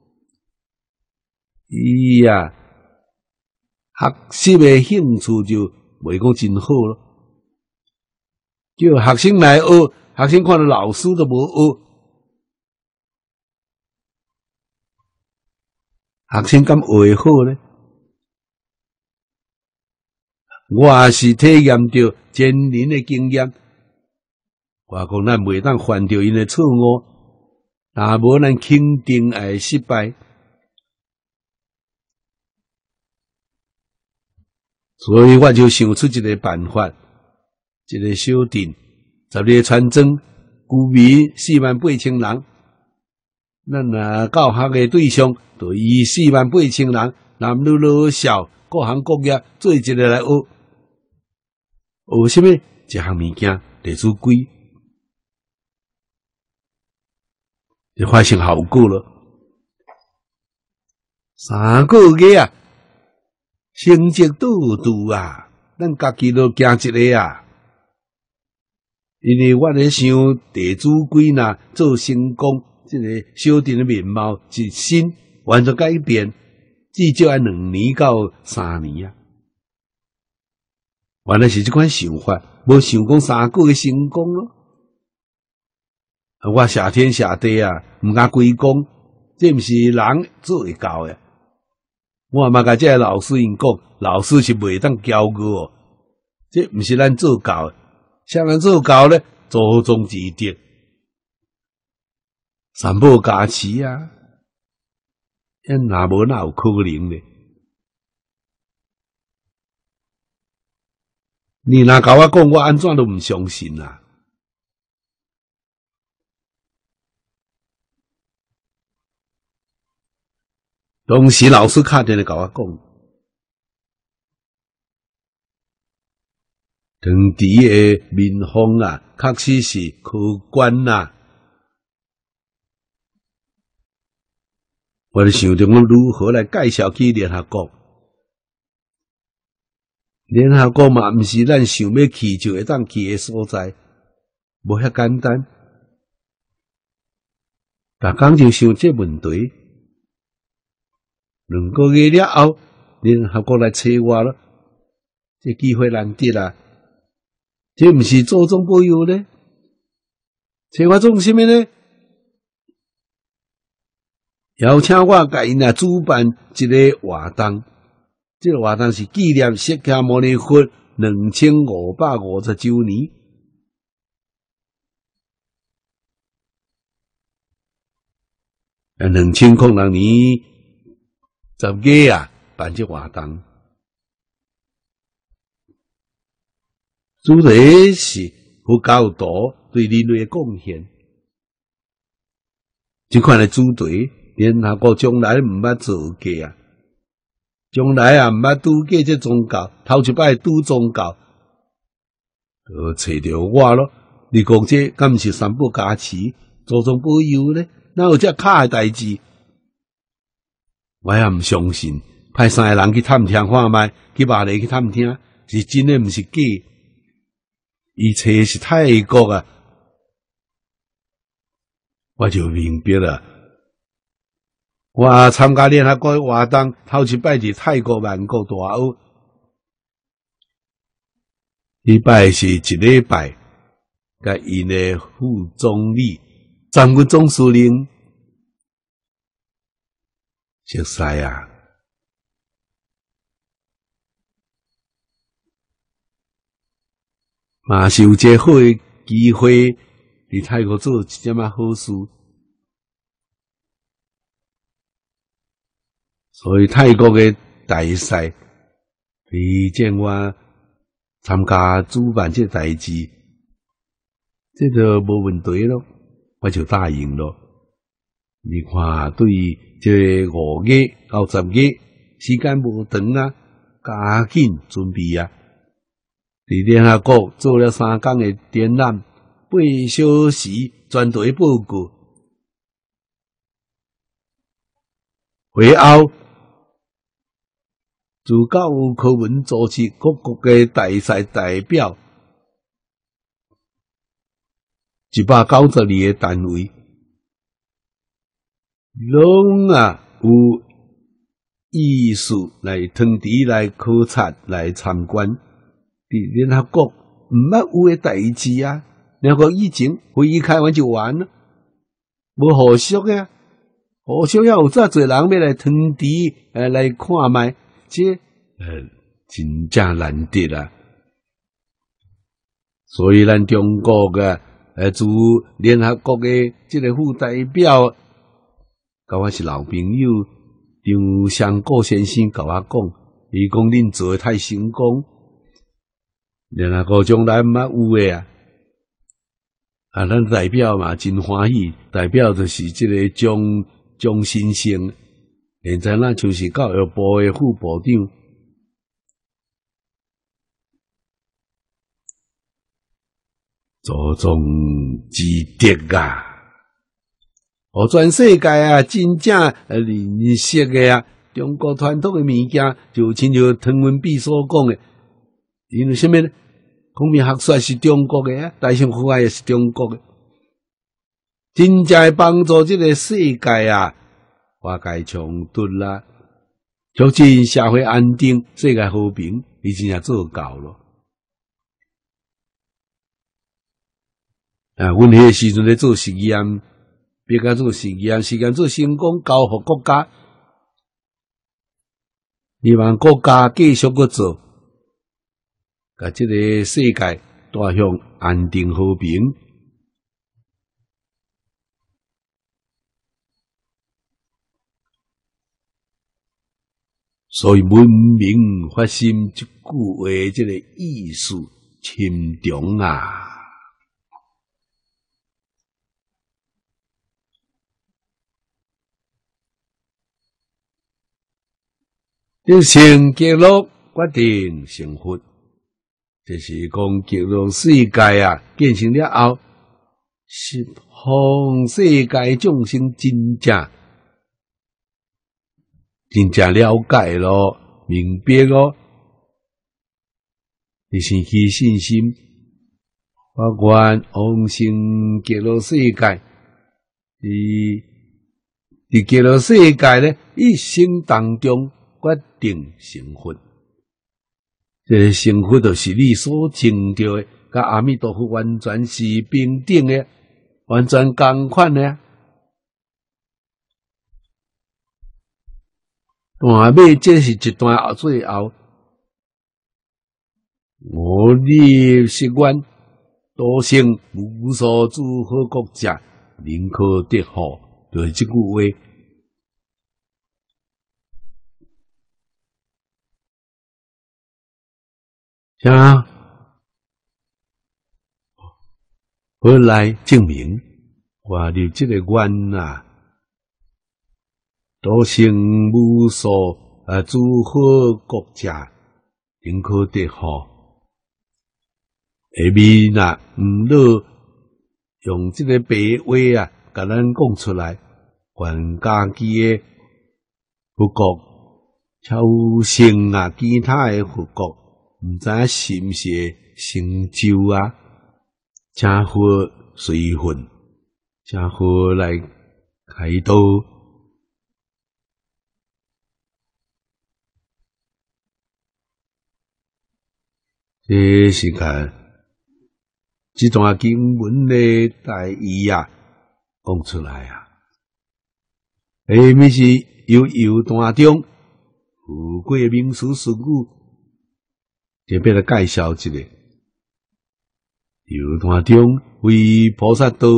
伊啊，学习诶兴趣就袂讲真好咯。叫学生来学，学生看到老师都无学。学生敢学会好呢？我也是体验到前人的经验，我讲咱袂当犯着因的错误，若无咱肯定会失败。所以我就想出一个办法，一个小镇，十二个村庄，居民四万八千人。咱啊教学的对象，就以四万八千人，男女老少，各行各业，做一个来学。学什么？一项物件，弟子规，就发生效果了。三个月啊，成绩拄拄啊，咱家己都惊一个啊。因为我咧想，弟子规呐做成功。这个小镇的面貌一新完全改变，至少要两年到三年啊！原来是这款想法，无想讲三个月成功咯。我谢天谢地啊，毋敢归功，这毋是人做会到诶。我嘛甲这个老师因讲，老师是袂当教我，这毋是咱做到诶，啥人做到咧？祖宗之德。三宝加持啊，因若无哪有可能咧？你若甲我讲，我安怎都毋相信啦。当时老师打电话甲我讲，当地诶民风啊，确实是客观啦。我就想着我如何来介绍去联合国。联合国嘛，毋是咱想要去就会当去诶所在，无遐简单。逐工就想这问题，两个月了后，联合国来找我咯，这机会难得啦。这毋是祖宗保佑呢？找我做什么呢？邀请我甲因啊主办一个活动，这个活动是纪念释迦牟尼佛两千五百五十周年。啊，两千零六年十月啊办这活动，主题是佛教徒对人类的贡献。这款的主题。联合国将来毋捌做过啊，将来啊毋捌拄过这宗教，头一摆拄宗教，就找着我咯。你讲这敢毋是三宝加持、祖宗保佑呢？哪有这卡的代志？我也毋相信，派三个人去探听看卖，去马里去探听，是真的毋是假。伊找的是泰国啊，我就明白了。我参加联合国活动，头一摆伫泰国曼谷大学，礼拜是一礼拜，甲因的副总理、张国总司令熟悉啊。 嘛是有一个好诶机会，伫泰国做一点仔好事。所以泰国诶大赛，推荐我参加主办这代志，这就无问题咯，我就答应咯。你看，对这五月到十月时间无长啊，加紧准备啊！伫联合国做了三天诶展览，八小时专题报告，会后。自教育课文组织各国嘅大赛代表，一百九十二个单位，拢啊有意思来团队来考察来参观。伫联合国毋捌有诶代志啊！联合国以前会议开完就完了，无互相啊，互相也有遮侪人要来团队诶来看卖。这呃真正难得啊！所以咱中国个呃，驻联合国嘅这个副代表，甲我是老朋友，张湘国先生甲我讲，伊讲恁做诶太成功，联合国将来毋捌有诶啊！啊，咱代表嘛真欢喜，代表就是这个张张先生。现在咱就是教育部诶副部长，祖宗之德啊！互全世界啊，真正认识诶啊，中国传统诶物件，就亲像汤文弼所讲诶，因为什么呢？孔明学说是中国诶啊，大乘佛法也是中国诶，真正会帮助这个世界啊！化解冲突啦，促进社会安定、世界和平，伊真正做到咯。啊，阮迄个时阵咧做实验，别个做实验，实验做成功，交互国家，希望国家继续去做，甲即个世界带向安定和平。所以文明发心这句话，这个意思深重啊！你成极乐决定成佛，就是讲极乐世界啊，建成了后，十方世界众生真正。真正了解咯，明白咯，你生起信心，我愿往生极乐世界。伫伫极乐世界咧，一生当中决定成佛。这个成佛就是你所证到的，甲阿弥陀佛完全是平等的，完全同款的。但尾这是一段后最后，我立誓愿，多生无数诸好国家，宁可得福，就是这句话。啥？何来证明我立这个愿啊？多生无数啊，诸好国家，宁可得福。下面呐，毋落用这个白话啊，甲咱讲出来，全家己的佛国超胜啊，其他的佛国，毋知是毋是成就啊？正好随分，正好来开导。这是看这段经文的大意啊，讲出来啊。下面是由由段中富贵名词词语，特别来介绍一个。 游段中为菩萨道，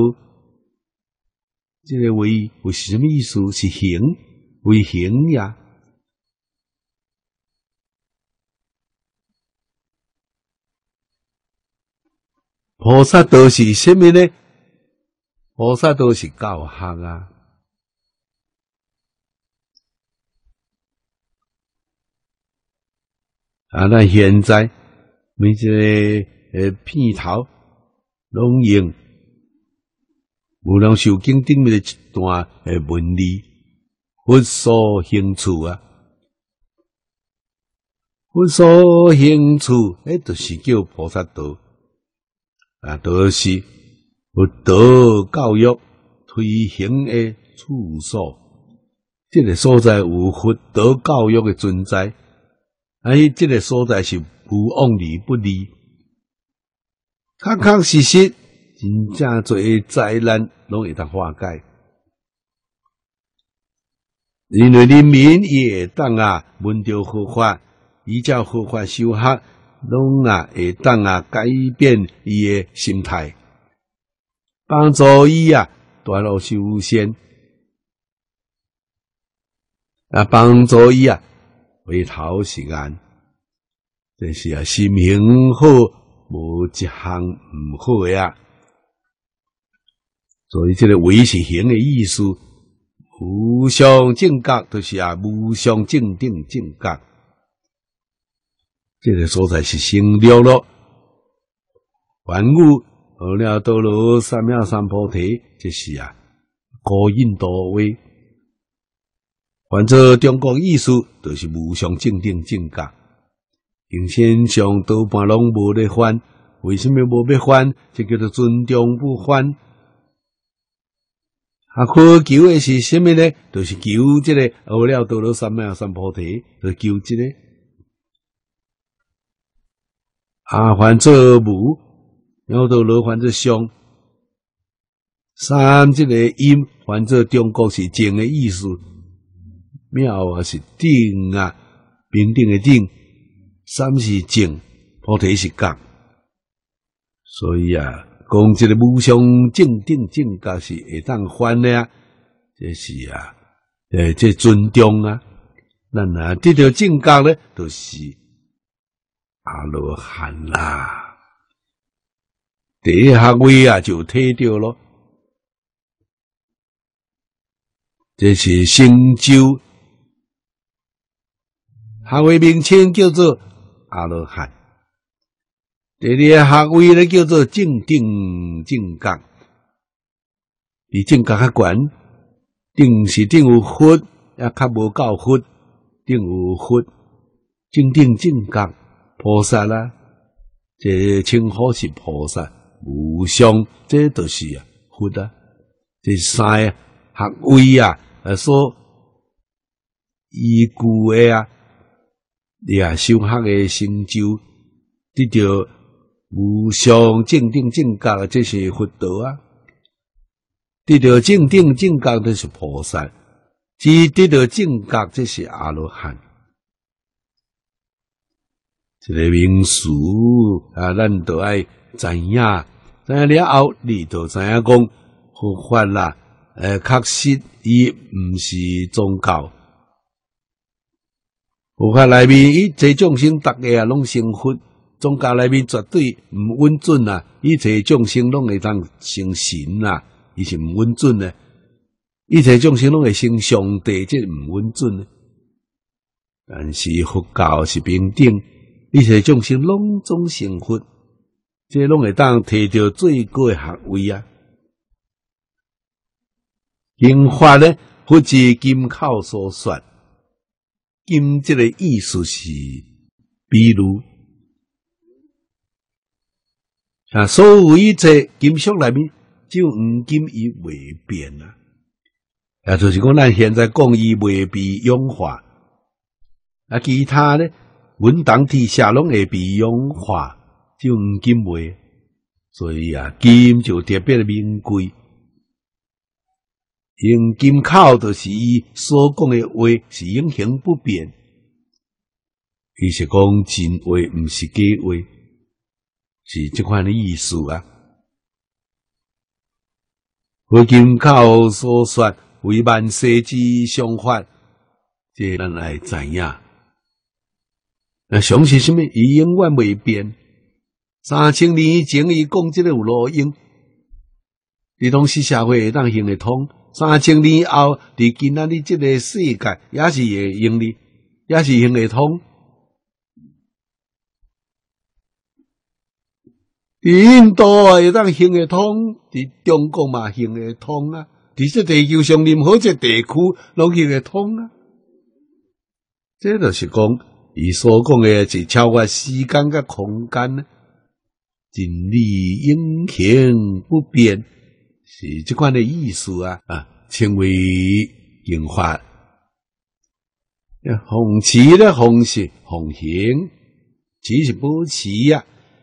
这个为为是什么意思？是行，为行呀。菩萨道是什么呢？菩萨道是教学啊。啊，咱现在每一个呃片头拢用无量寿经顶面的一段诶文字，佛所行处啊，佛所行处，诶，就是叫菩萨道啊，都是佛道教育推行的处所。这个所在有佛道教育的存在。啊！伊这个所在是无妄理不利，确确实实，真正侪灾难拢会当化解，因为人民也当啊闻到佛法，依照佛法修学，拢啊会当啊改变伊的心态，帮助伊啊大路修仙，啊帮助伊啊。回头是岸，但是啊，心行好，无一项毋好诶啊。所以这个为是行的意思，无上正觉就是啊，无上正定正觉。这个所在是成了咯。万物阿耨多罗三藐三菩提，这是啊，古印度话。换做中国意思，就是无上正定正觉。经线上多半拢无咧翻，为什么无要翻？这叫做尊重不翻。啊，可求的是什么呢？就是求这个阿耨多罗三藐三菩提，就是求这个。啊，换做无，然后多罗换做上，三这个音换做中国是正的意思。妙啊是定啊，平定的定，三是正，菩提是觉，所以啊，讲这个无上正定正觉是会当翻的啊，这是啊，诶，这尊重啊，咱啊得到正觉咧，就是阿罗汉啦，第一学位啊就摕到咯，这是成就。学位名称叫做阿罗汉，第二个学位咧叫做正定正觉，比正觉较悬，定是定有佛，也较无够佛，定有佛，正定正觉菩萨啦，这称呼是菩萨，无上，这就是啊佛啊，这三个学位啊，呃所依据的啊。你啊，修学的成就，得到无上正定正觉，这是佛道啊；得到正定正觉，这是菩萨；只得到正觉，这是阿罗汉。这个名词啊，咱都爱知影，知影了后，你就知影讲佛法啦。呃，确实伊毋是宗教。佛法内面，一切众生大家啊，拢成佛。宗教内面绝对唔稳准啊！一切众生拢会当成神啊，伊是唔稳准的。一切众生拢会成上帝，这唔稳准的。但是佛教是平等，一切众生拢总成佛，这拢会当摕到最高的学位啊！经法呢，佛是金口所说。金这个意思是比如啊，所有一切金属内面只有黄金伊未变啊，啊，就是讲咱现在讲伊未被氧化，啊，其他呢稳当铁下拢会被氧化，只有黄金未，所以啊，金就特别的名贵。用金口就是伊所讲的话是永恒不变，伊是讲真话，毋是假话。 是这款的意思啊。佛经口所说为万世之常法，这咱来知影。那常是什么？伊永远未变。三千年前伊讲这个有路用，你当时社会会当行得通。三千年后，伫今仔日这个世界也是会用的，也是行得通。伫印度会当行得通，伫中国嘛行得通啊。伫这地球上任何一个地区拢行得通啊。这就是讲，伊所讲的是超越时间甲空间呢，真理永恒不变，是这款的意思啊啊，称为刑法。奉持咧，奉是奉行，持是保持啊。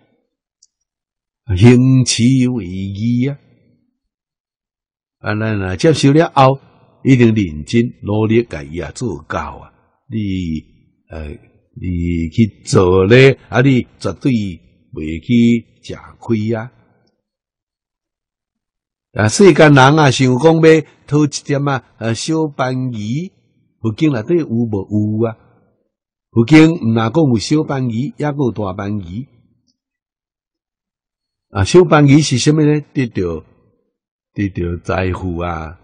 行持为义啊！啊，咱若接受了后，一定认真努力，甲伊啊做到啊！你呃，你去做咧，啊，你绝对袂去吃亏啊！啊，世间人啊，想讲要讨一点啊，呃，小便宜，佛经内底有无有啊？佛经毋若讲有小便宜，也有大便宜。啊，小便宜是什么呢？得到得到财富啊，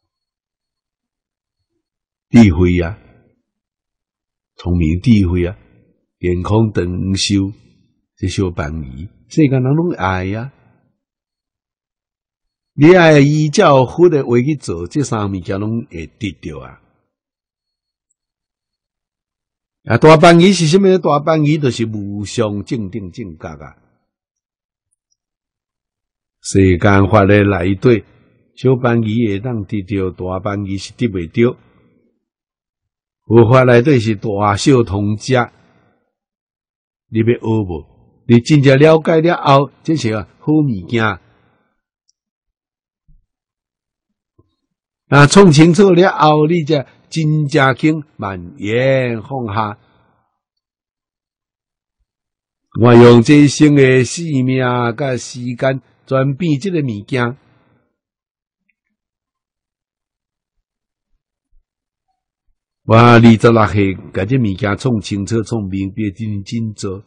智慧啊，聪明智慧啊，健康长寿，这小便宜，世间人拢爱啊。你爱依照佛的话去做，这三物件拢会得到啊。啊，大便宜是什么呢？大便宜就是无上正定正觉啊。世间法的内底，小便宜会当得到，大便宜是得袂到。佛法内底是大小通吃，你要学无？你真正了解了后，这是好物件。啊，创清楚了后，你才真正经慢言放下。我用这生的生命甲时间。转变这个物件，我二十六岁，甲这物件创清楚、创明白，认真做。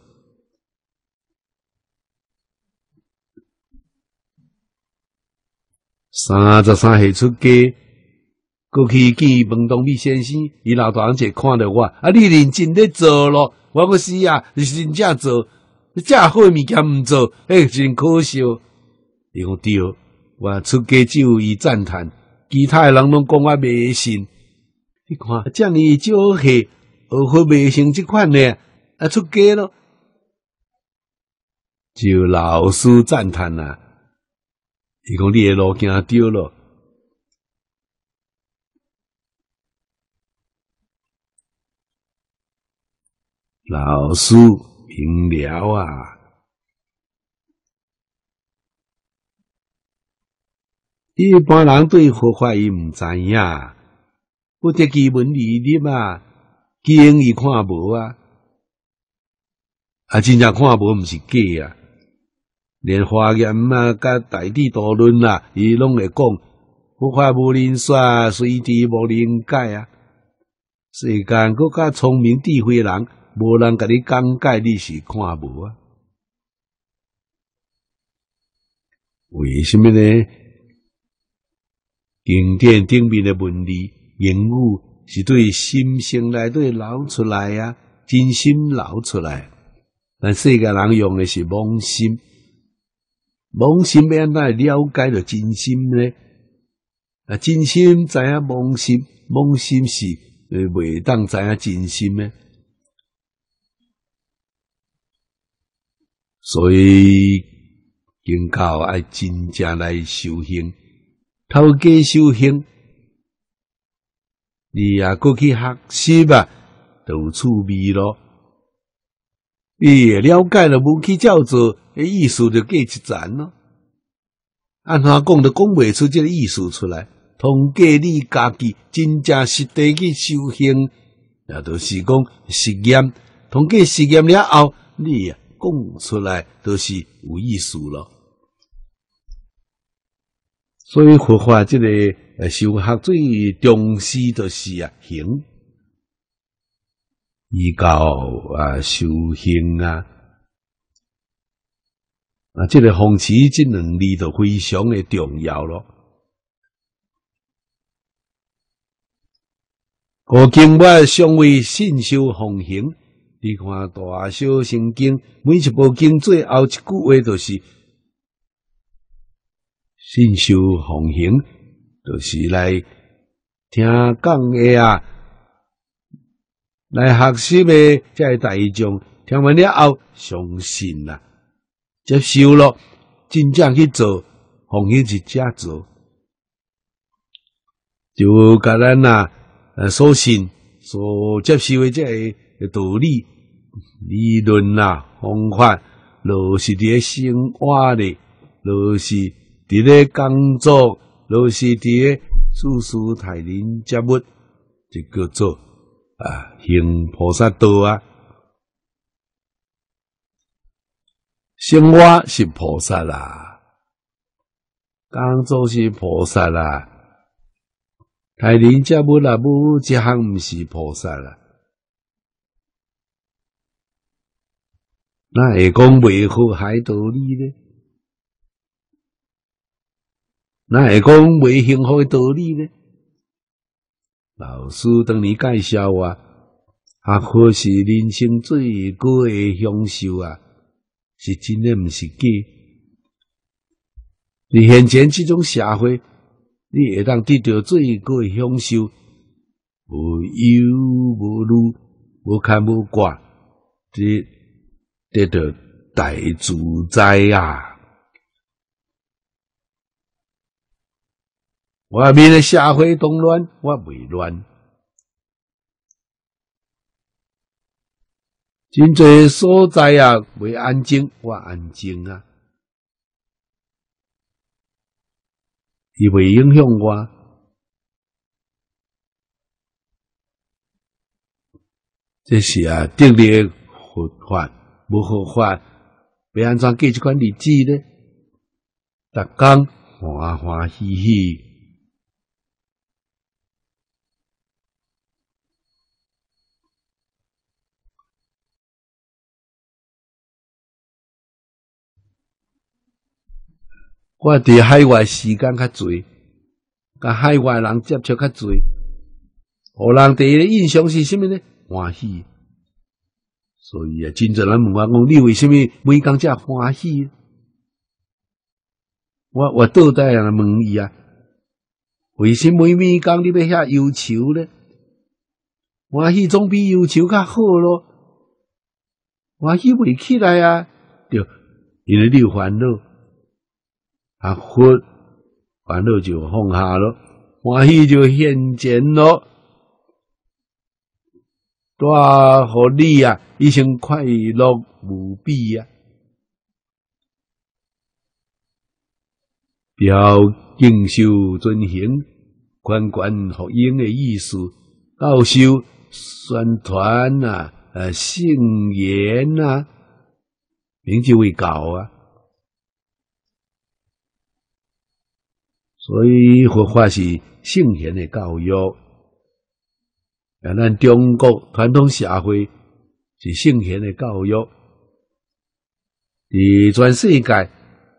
三十三岁出家，过去见问东美先生，伊老大人就看到我，啊，你认真咧做咯，我个是啊，你真正做，这好的物件毋做，诶，真可笑。伊讲对，我出家只有伊赞叹，其他的人拢讲我迷信。你看，这么少岁学会迷信这款呢，啊出家咯，只有老师赞叹啦。伊讲你的路行对咯，老师明了啊。一般人对佛法伊毋知影，不得基本理念啊，经伊看无啊，啊真正看无毋是假啊，连华严啊、甲大智度论啊，伊拢会讲佛法无人说，随地无人解啊。世间搁较聪明智慧人，无人甲你讲解，你是看无啊？为什么呢？经典顶面的文字言语是对心性内底流出来啊，真心流出来。但世界人用的是妄心，妄心要安怎了解着真心呢？啊，真心知影妄心，妄心是呃袂当知影真心呢。所以经教爱真正来修行。透过修行，你也过去学习啊，就有趣味咯。你也了解了无去照做，意思就过一层咯。按怎讲就讲袂出这个意思出来。通过你家己真正实地去修行，也就是讲实验。通过实验了后，你啊讲出来都是有意思咯。所以佛法这个呃修学最重视就是啊行，依教啊修行啊，啊这个奉持这两字就非常的重要咯。古经外尚为信修奉行，你看大小圣经，每一部经最后一句话就是信修奉行，就是来听讲的啊，来学习的这大众，听完了后相信啦、啊，接受咯，真正去做，奉行是这做，就甲咱啊，呃，所信所接受的这个道理、理论啦、方法，就是伫生活里，就是伫咧工作，就是伫咧处事待人接物，就叫做啊行菩萨道啊。生活是菩萨啦，工作是菩萨啦，待人接物啦，无一项毋是菩萨啦。那会讲袂好海道理呢？那会讲袂幸福的道理呢？老师当年介绍啊，学佛是人生最高的享受啊，是真的毋是假。你现前这种社会，你会当得到最高的享受，无忧无虑，无牵无挂，得得到大自在啊！外面的社会动乱，我袂乱。真侪所在啊，袂安静，我安静啊。伊袂影响我。这是啊，得力佛法，无佛法，要安怎过这款日子呢？逐工欢欢喜喜。我伫海外时间较侪，甲海外人接触较侪，互人第一个印象是啥物呢？欢喜。所以啊，真侪人问我讲，你为什么每工遮欢喜？我我倒带人问伊啊，为什么每工你要遐忧愁呢？欢喜总比忧愁较好咯，欢喜袂起来啊，对，因为你有烦恼。啊，佛烦恼就放下咯，欢喜就现前咯，带互你啊一生快乐无比啊！表敬修遵行，关关福音的意思，教授宣传啊，呃，圣言啊，名就为教啊。所以佛法是圣贤的教育，啊，咱中国传统社会是圣贤的教育，伫全世界，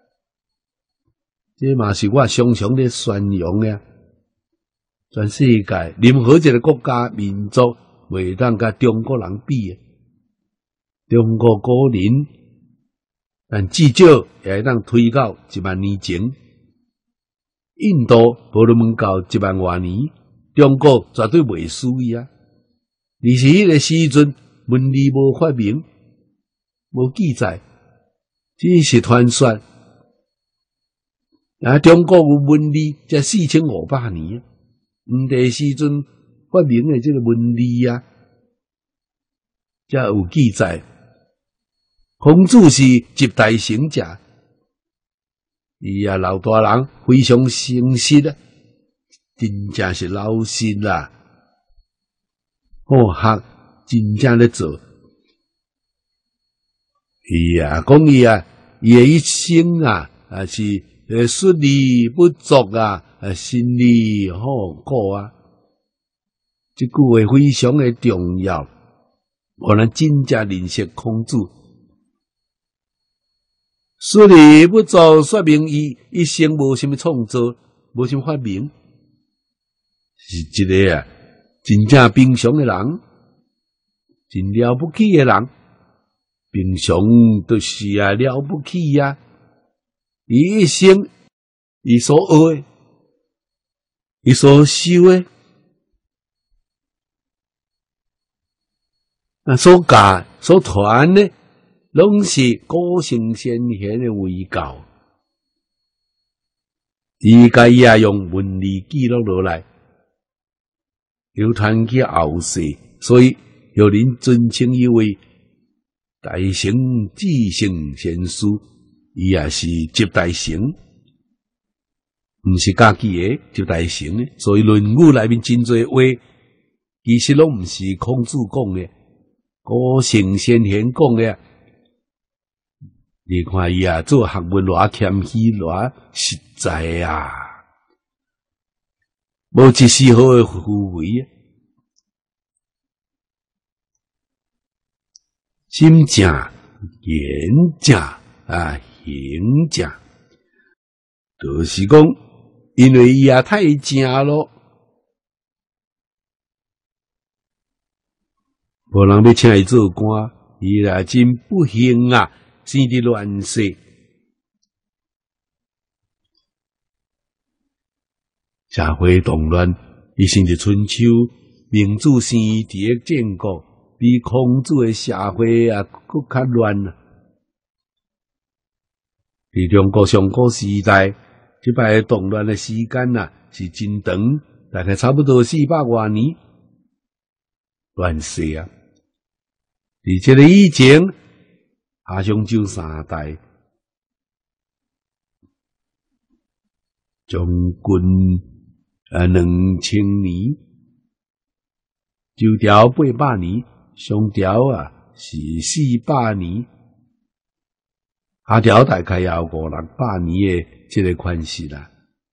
这嘛是我常常咧宣扬的。全世界任何一个国家民族，袂当甲中国人比的。中国古人，但至少也会当推到一万年前。印度婆罗门教一万多年，中国绝对袂输伊啊！而是迄个时阵文字无发明，无记载，只是传说。啊，中国有文字才四千五百年，毋第时阵发明的这个文字啊，才有记载。孔子是集大成者。伊啊，老大人非常诚实啊，真正是老实啦，好学真正咧做， 伊啊，讲伊啊，伊诶一生啊，啊是呃顺利不足啊，啊心里好过啊。这句话非常的重要，可能真正认识孔子。顺利不足，说明伊一生无什么创造，无什么发明，是一个啊真正平常的人，真了不起的人。平常就是啊了不起啊！伊一生，伊所学的，伊所修的，啊所教所传的，拢是古圣先贤的遗教。伊家也用文字记录落来，流传去后世，所以有人尊称伊为大成至圣先师，伊也是集大成，毋是家己的集大成的。所以《论语》内面真侪话，其实拢毋是孔子讲的，古圣先贤讲的。你看伊啊，做学问偌谦虚，偌实在啊，无一丝毫的虚伪啊。心正、言正啊，行正，就是讲，因为伊也太正咯，无人要请伊做官，伊也真不幸啊，生伫乱世。社会动乱，伊生伫春秋，明治生伫个建国。比孔子的社会啊，更较乱啊！伫中国上古时代，即摆动乱的时间啊，是真长，大概差不多四百多年乱世啊。而这个以前，夏商周三代，将军啊两千年，周朝八百年。商朝啊是四百年，夏朝大概也有五六百年的这个关系啦。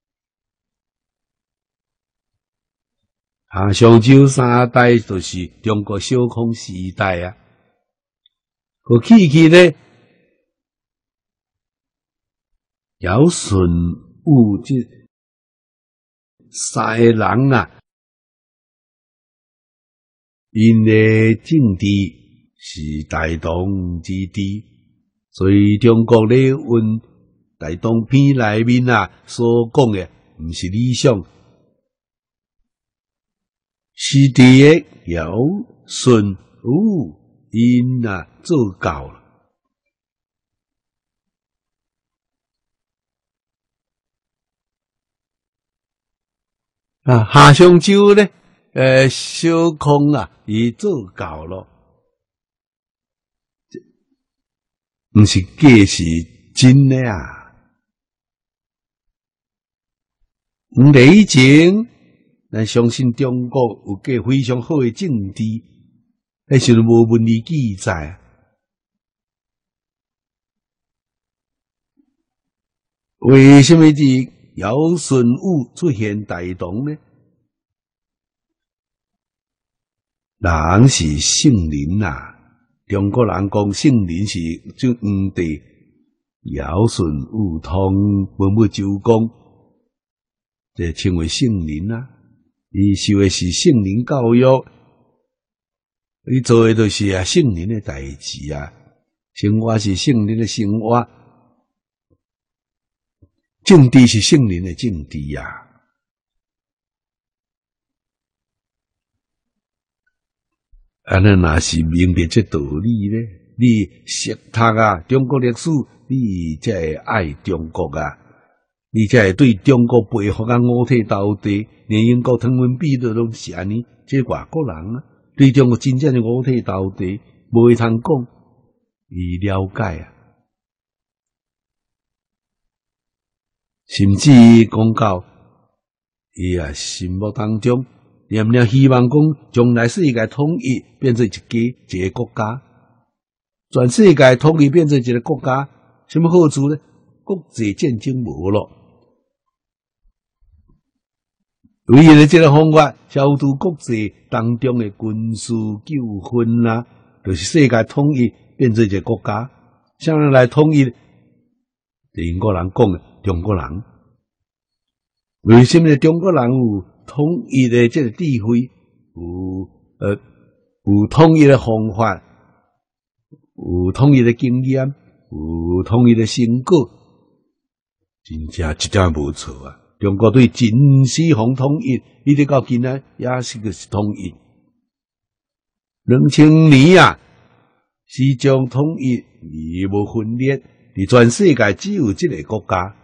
夏商周三代就是中国小康时代啊，过去去呢，尧舜禹这三个人啊。因的政治是大同之治，所以中国咧运大同篇内面啊所讲的，毋是理想，是伫个尧舜禹因啊做到了。啊，夏商周呢？呃，小康啊，伊做到咯，毋是假，是真的啊。五年以前，咱相信中国有个非常好的政治，迄时阵无文字记载。为什么伫尧舜禹出现大同呢？人是圣人啊，中国人讲圣人是就黄帝、尧舜禹汤、文武周公，这称为圣人啊。伊受的是圣人教育，伊做的就是啊圣人的代志啊，生活是圣人的生活，政治是圣人的政治啊。安尼若是明白这道理呢？你识读啊，中国历史，你才会爱中国啊，你才会对中国佩服啊，五体投地，连英国汤文比都拢是安尼。这外国人啊，对中国真正的五体投地，无会通讲，伊了解啊，甚至讲到伊啊心目当中。念念希望讲，将来世界统一变成一个一个国家， 全世界统一变成一个国家，什么好处呢？国际战争无咯。唯一的这个方法，消除国际当中的军事纠纷啦、啊，就是世界统一变成一个国家。啥人来统一？英国人讲的中国人。为什么中国人有统一的这个智慧，有呃有统一的方法，有统一的经验，有统一的成果，真正一点无错啊！中国对真西方统一，一直到今仔也是个是统一。两千年啊，是将统一而无分裂，伫全世界只有这个国家。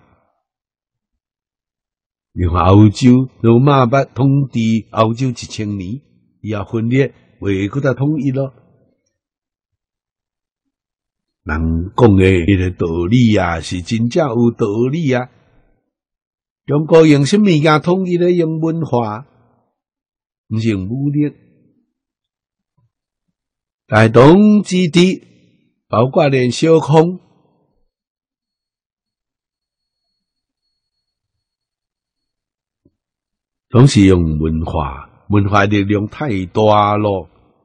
你看欧洲，罗马捌统治欧洲一千年，以后分裂，未搁再统一咯。人讲的迄个道理啊，是真正有道理啊。中国用什么物件统一咧？用文化，毋是用武力。大同之地，包括连小康。拢是用文化，文化力量太大咯。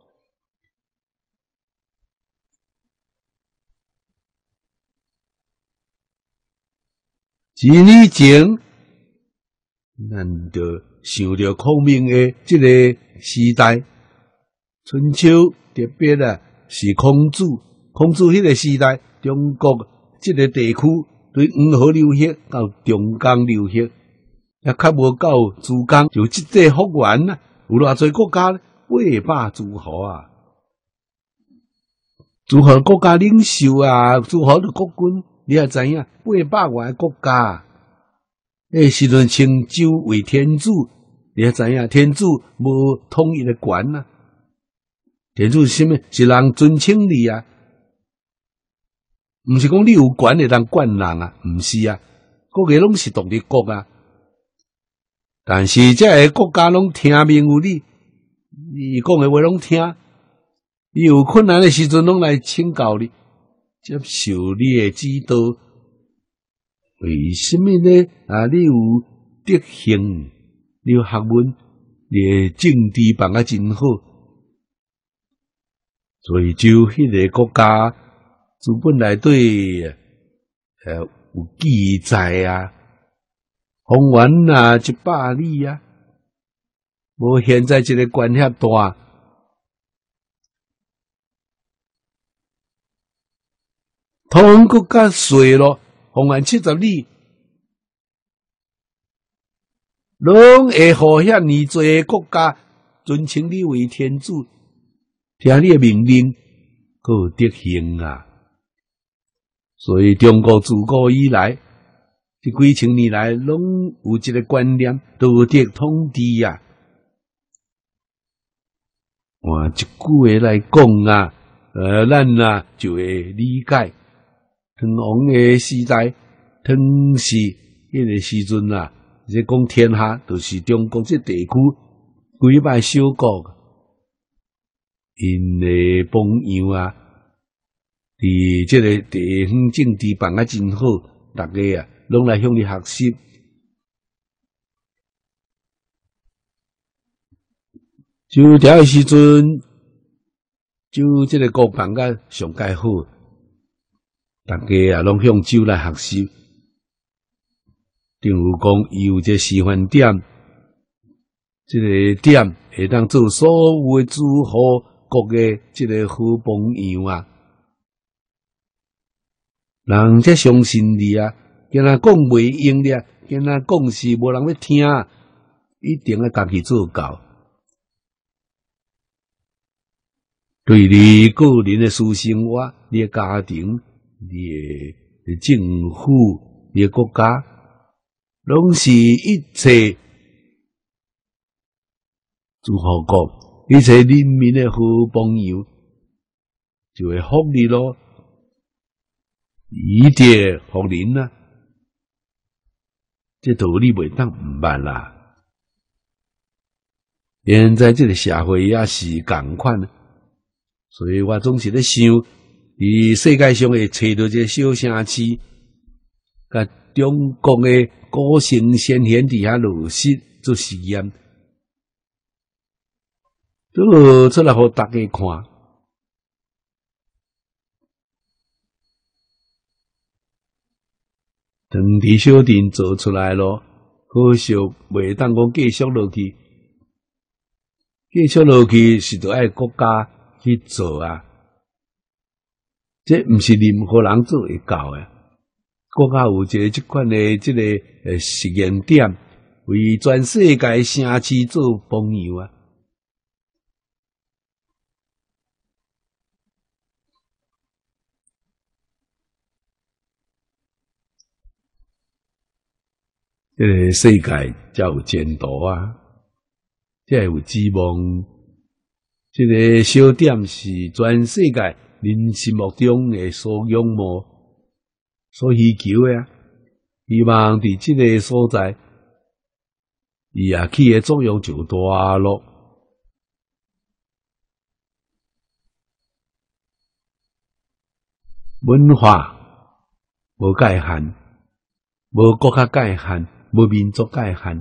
几年前，咱就想到孔明的这个时代，春秋特别啊是孔子，孔子迄个时代，中国这个地区对黄河流域到中江流域。也较无到珠江，就即个幅员啊，有偌侪国家呢？八百诸侯啊，诸侯国家领袖啊，诸侯的国君，你也知影，八百外国家。迄时阵称周为天子，你也知影，天子无统一的权啊。天子是啥物？是人尊称你啊，毋是讲你有权会当管人啊，毋是啊，各个拢是独立国啊。但是这个国家拢听命于你，你讲的话拢听，你有困难的时阵拢来请教你，接受你的指导。为什么呢？啊，你有德行，你有学问，你的政治办啊真好，所以就迄个国家资本内底呃有记载啊。方圆啊，一百里啊，无现在这个关遐大。通国较细咯，方圆七十里，拢会互遐尼侪国家尊称你为天子，听你的命令，阁有德行啊。所以中国自古以来。这几千年来，拢有一个观念，道德统治啊。换一句话来讲啊，呃，咱啊就会理解，唐王的时代，唐是迄个时阵啊，即讲天下都是中国这地区几百小国，因的榜样啊，伫这个地方政治办啊真好，大家啊。拢来向你学习，就迭个时阵，就这个国办甲上介好，大家啊拢向周来学习。正如讲，伊有这示范点，这个点会当做所有的诸侯国的这个好榜样啊，人才相信你啊。今仔讲袂用了，今仔讲是无人要听，一定要家己做到。对你个人的私生活、你的家庭、你的政府、你的国家，拢是一切诸侯国、一切人民的好榜样，就会福利咯，一定福临啊！这道理袂当毋捌啦。现在这个社会也是共款，所以我总是咧想， 伫世界上会找到一个小城市，甲中国的古圣先贤伫遐落实做实验，做出来互大家看。长堤小镇做出来咯，可惜袂当讲继续落去，继续落去是着爱国家去做啊。这毋是任何人做会到诶。国家有一个即款诶，即个诶实验点，为全世界城市做榜样啊。这个世界才有前途啊，才有指望。这个小点是全世界人心目中的所仰慕、所需求的啊。希望伫这个所在，伊也起的作用就大咯。文化无界限，无国家界限。无民族界限，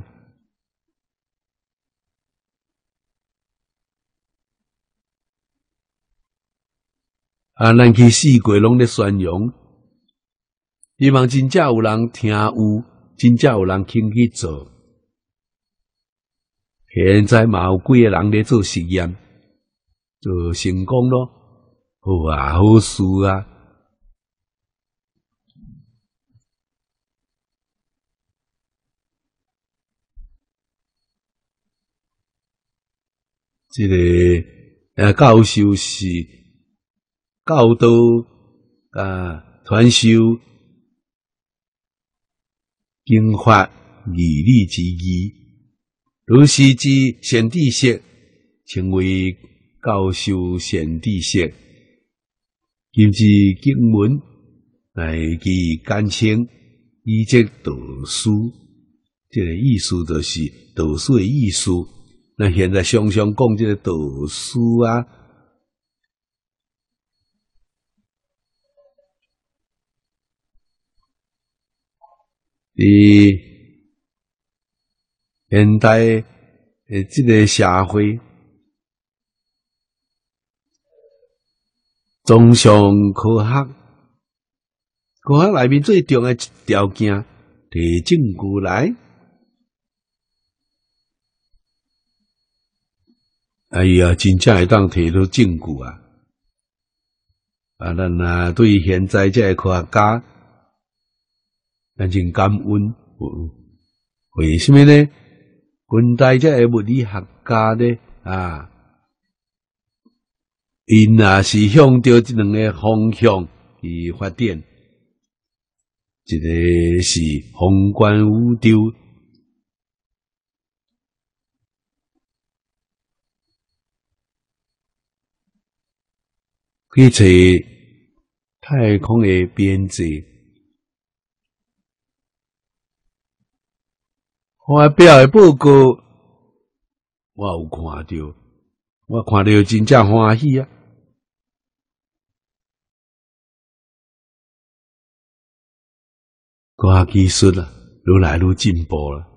啊！咱去四界拢咧宣扬，希望真正有人听有，真正有人肯去做。现在嘛有几个人咧做实验，就成功咯，好啊，好事啊！这个呃教授是教导啊传授经法义理之义，如是之贤知识，称为教授贤知识。今之经文来其简称以这道书，这个意思就是道书的意思。那现在常常讲这个道书啊，伫现代诶这个社会，崇尚科学，科学内面最重要一条件，摕证据来。哎呀，真正会当摕到证据啊！啊，咱啊对现在这个科学家，咱真感恩。为什么呢？现代这个物理学家呢，啊，因也是向着这两个方向去发展。一个是宏观宇宙。去找太空的边际，发表的报告，我有看到，我看到真正欢喜啊！科学技术啊，愈来愈进步了。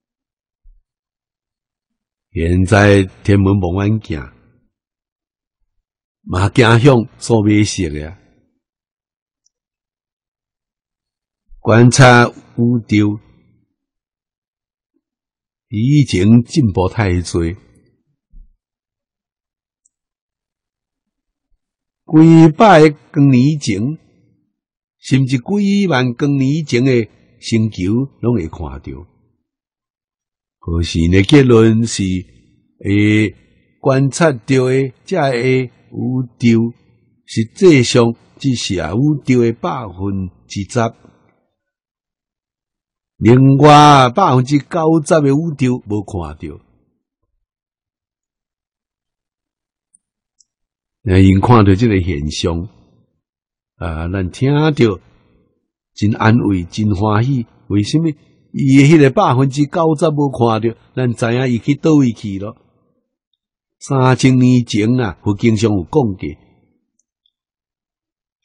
现在天文望远镜。嘛，镜向所未识的，观察宇宙已经进步太多，几百光年前，甚至几万光年前的星球，拢会看到。可是呢，结论是，会观察到的，这个。宇宙实际上只是啊宇宙的百分之十，另外百分之九十的宇宙无看到。那因看到这个现象，啊，咱听到真安慰、真欢喜。为什么？伊的迄个百分之九十无看到，咱知影伊去倒位去咯。三千年前啊，佛经上有讲过，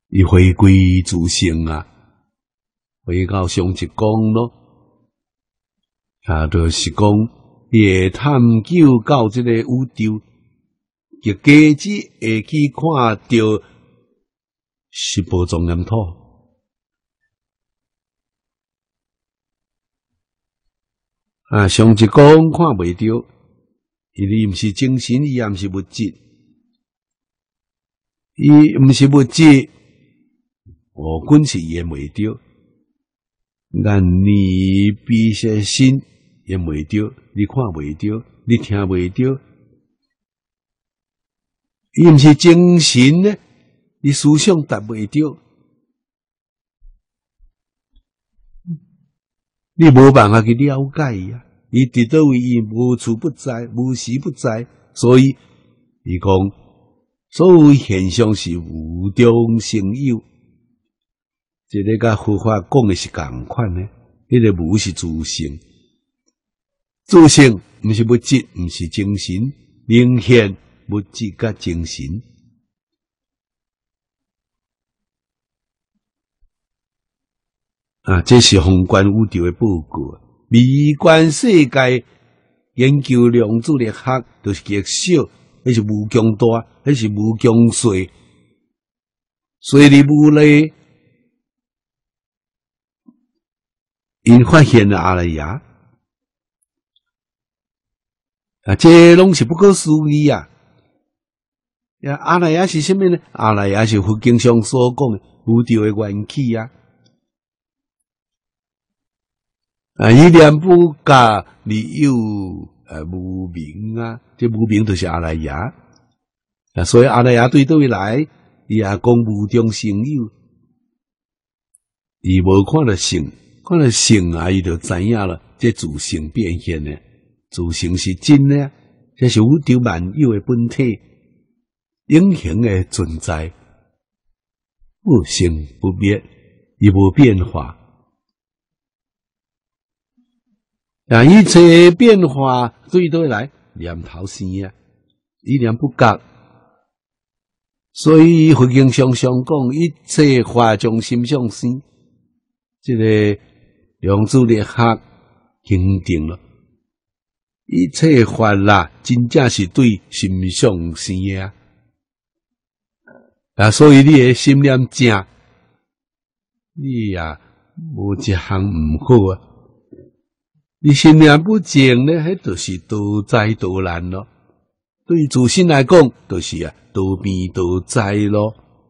伊回归自性啊，回到上一讲咯，啊，就是讲，伊会探究到即个宇宙，极加之会去看到十宝庄严土。啊，上一讲看袂到，因为伊毋是精神，伊也毋是物质，伊毋是物质。哦，滚是验袂着，但你比些心验袂着，你看袂着，你听袂着，伊毋是精神呢，你思想达袂着，你无办法去了解伊啊。伊伫倒位，伊无处不在，无时不在，所以伊讲，所有现象是无中生有。这个甲佛法讲的是共款呢，迄、那个无是自性，自性毋是物质，毋是精神，明显物质甲精神。啊，这是宏观宇宙的报告。微观世界研究量子力学，就是极小，迄是无强大，迄是无强细，细里无类。因发现了阿赖耶，啊，这拢是不可思议啊！呀，阿赖耶是什么呢？阿赖耶是佛经上所讲的宇宙的缘起啊！啊，伊念不假，你有呃无明啊，这无明就是阿赖耶啊，所以阿赖耶对倒位来，伊也讲无中生有，伊无看到性。看到性啊，伊就知影了，这自性变现的，自性是真的，这是宇宙万有的本体，永恒的存在，不生不灭，伊无变化。啊，一切变化对倒来念头生啊，伊念不觉，所以佛经上上讲，一切法从心上生，这个。量子力学肯定了，一切法啦，真正是对心上生啊！啊，所以你的心念正，你呀无一项毋好啊！你心念不正呢，迄就是多灾多难咯。对自身来讲，就是啊多变多灾咯。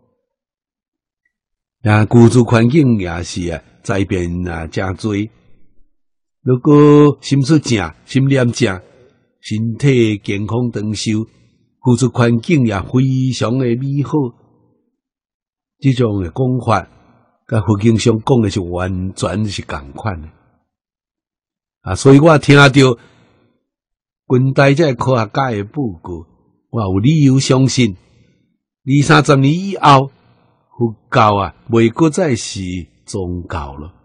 啊，居住环境也是啊。灾变啊，真多。如果心思正、心念正，身体健康长寿，居住环境也非常的美好。这种的讲法，甲佛经上讲的是完全是同款的。啊，所以我听到近代这科学家的报告，我有理由相信，二三十年以后，佛教啊，袂搁再是。宗教了，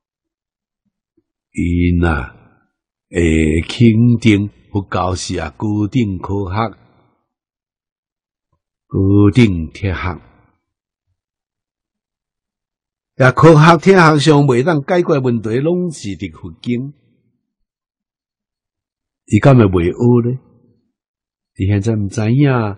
因啊会肯定佛教是啊固定科学、固定铁学，也科学铁学上袂当解决问题，拢是伫佛经。伊敢会袂学呢？伊现在毋知影，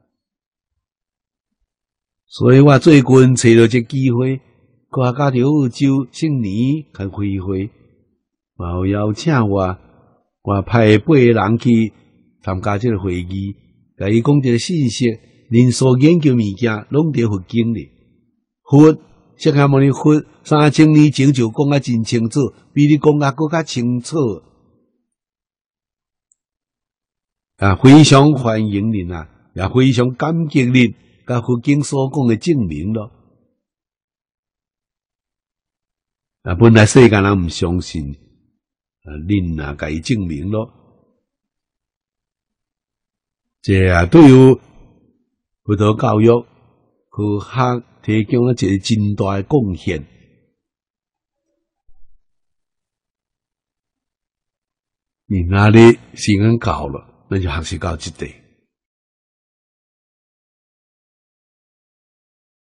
所以我最近找到这机会。科学家伫澳洲悉尼开开会，嘛有邀请我，我派八个人去参加这个会议，甲伊讲一个信息：恁所研究物件拢伫佛经里，佛释迦牟尼佛三千年前就讲啊真清楚，比你讲啊搁较清楚。啊，非常欢迎恁啊，也非常感激恁，甲佛经所讲的证明咯。啊，本来世间人毋相信，啊，恁啊，甲伊证明咯。这啊，对于佛陀教育、科学提供了一个真大的贡献。你那里时间到了，咱就学习到这地。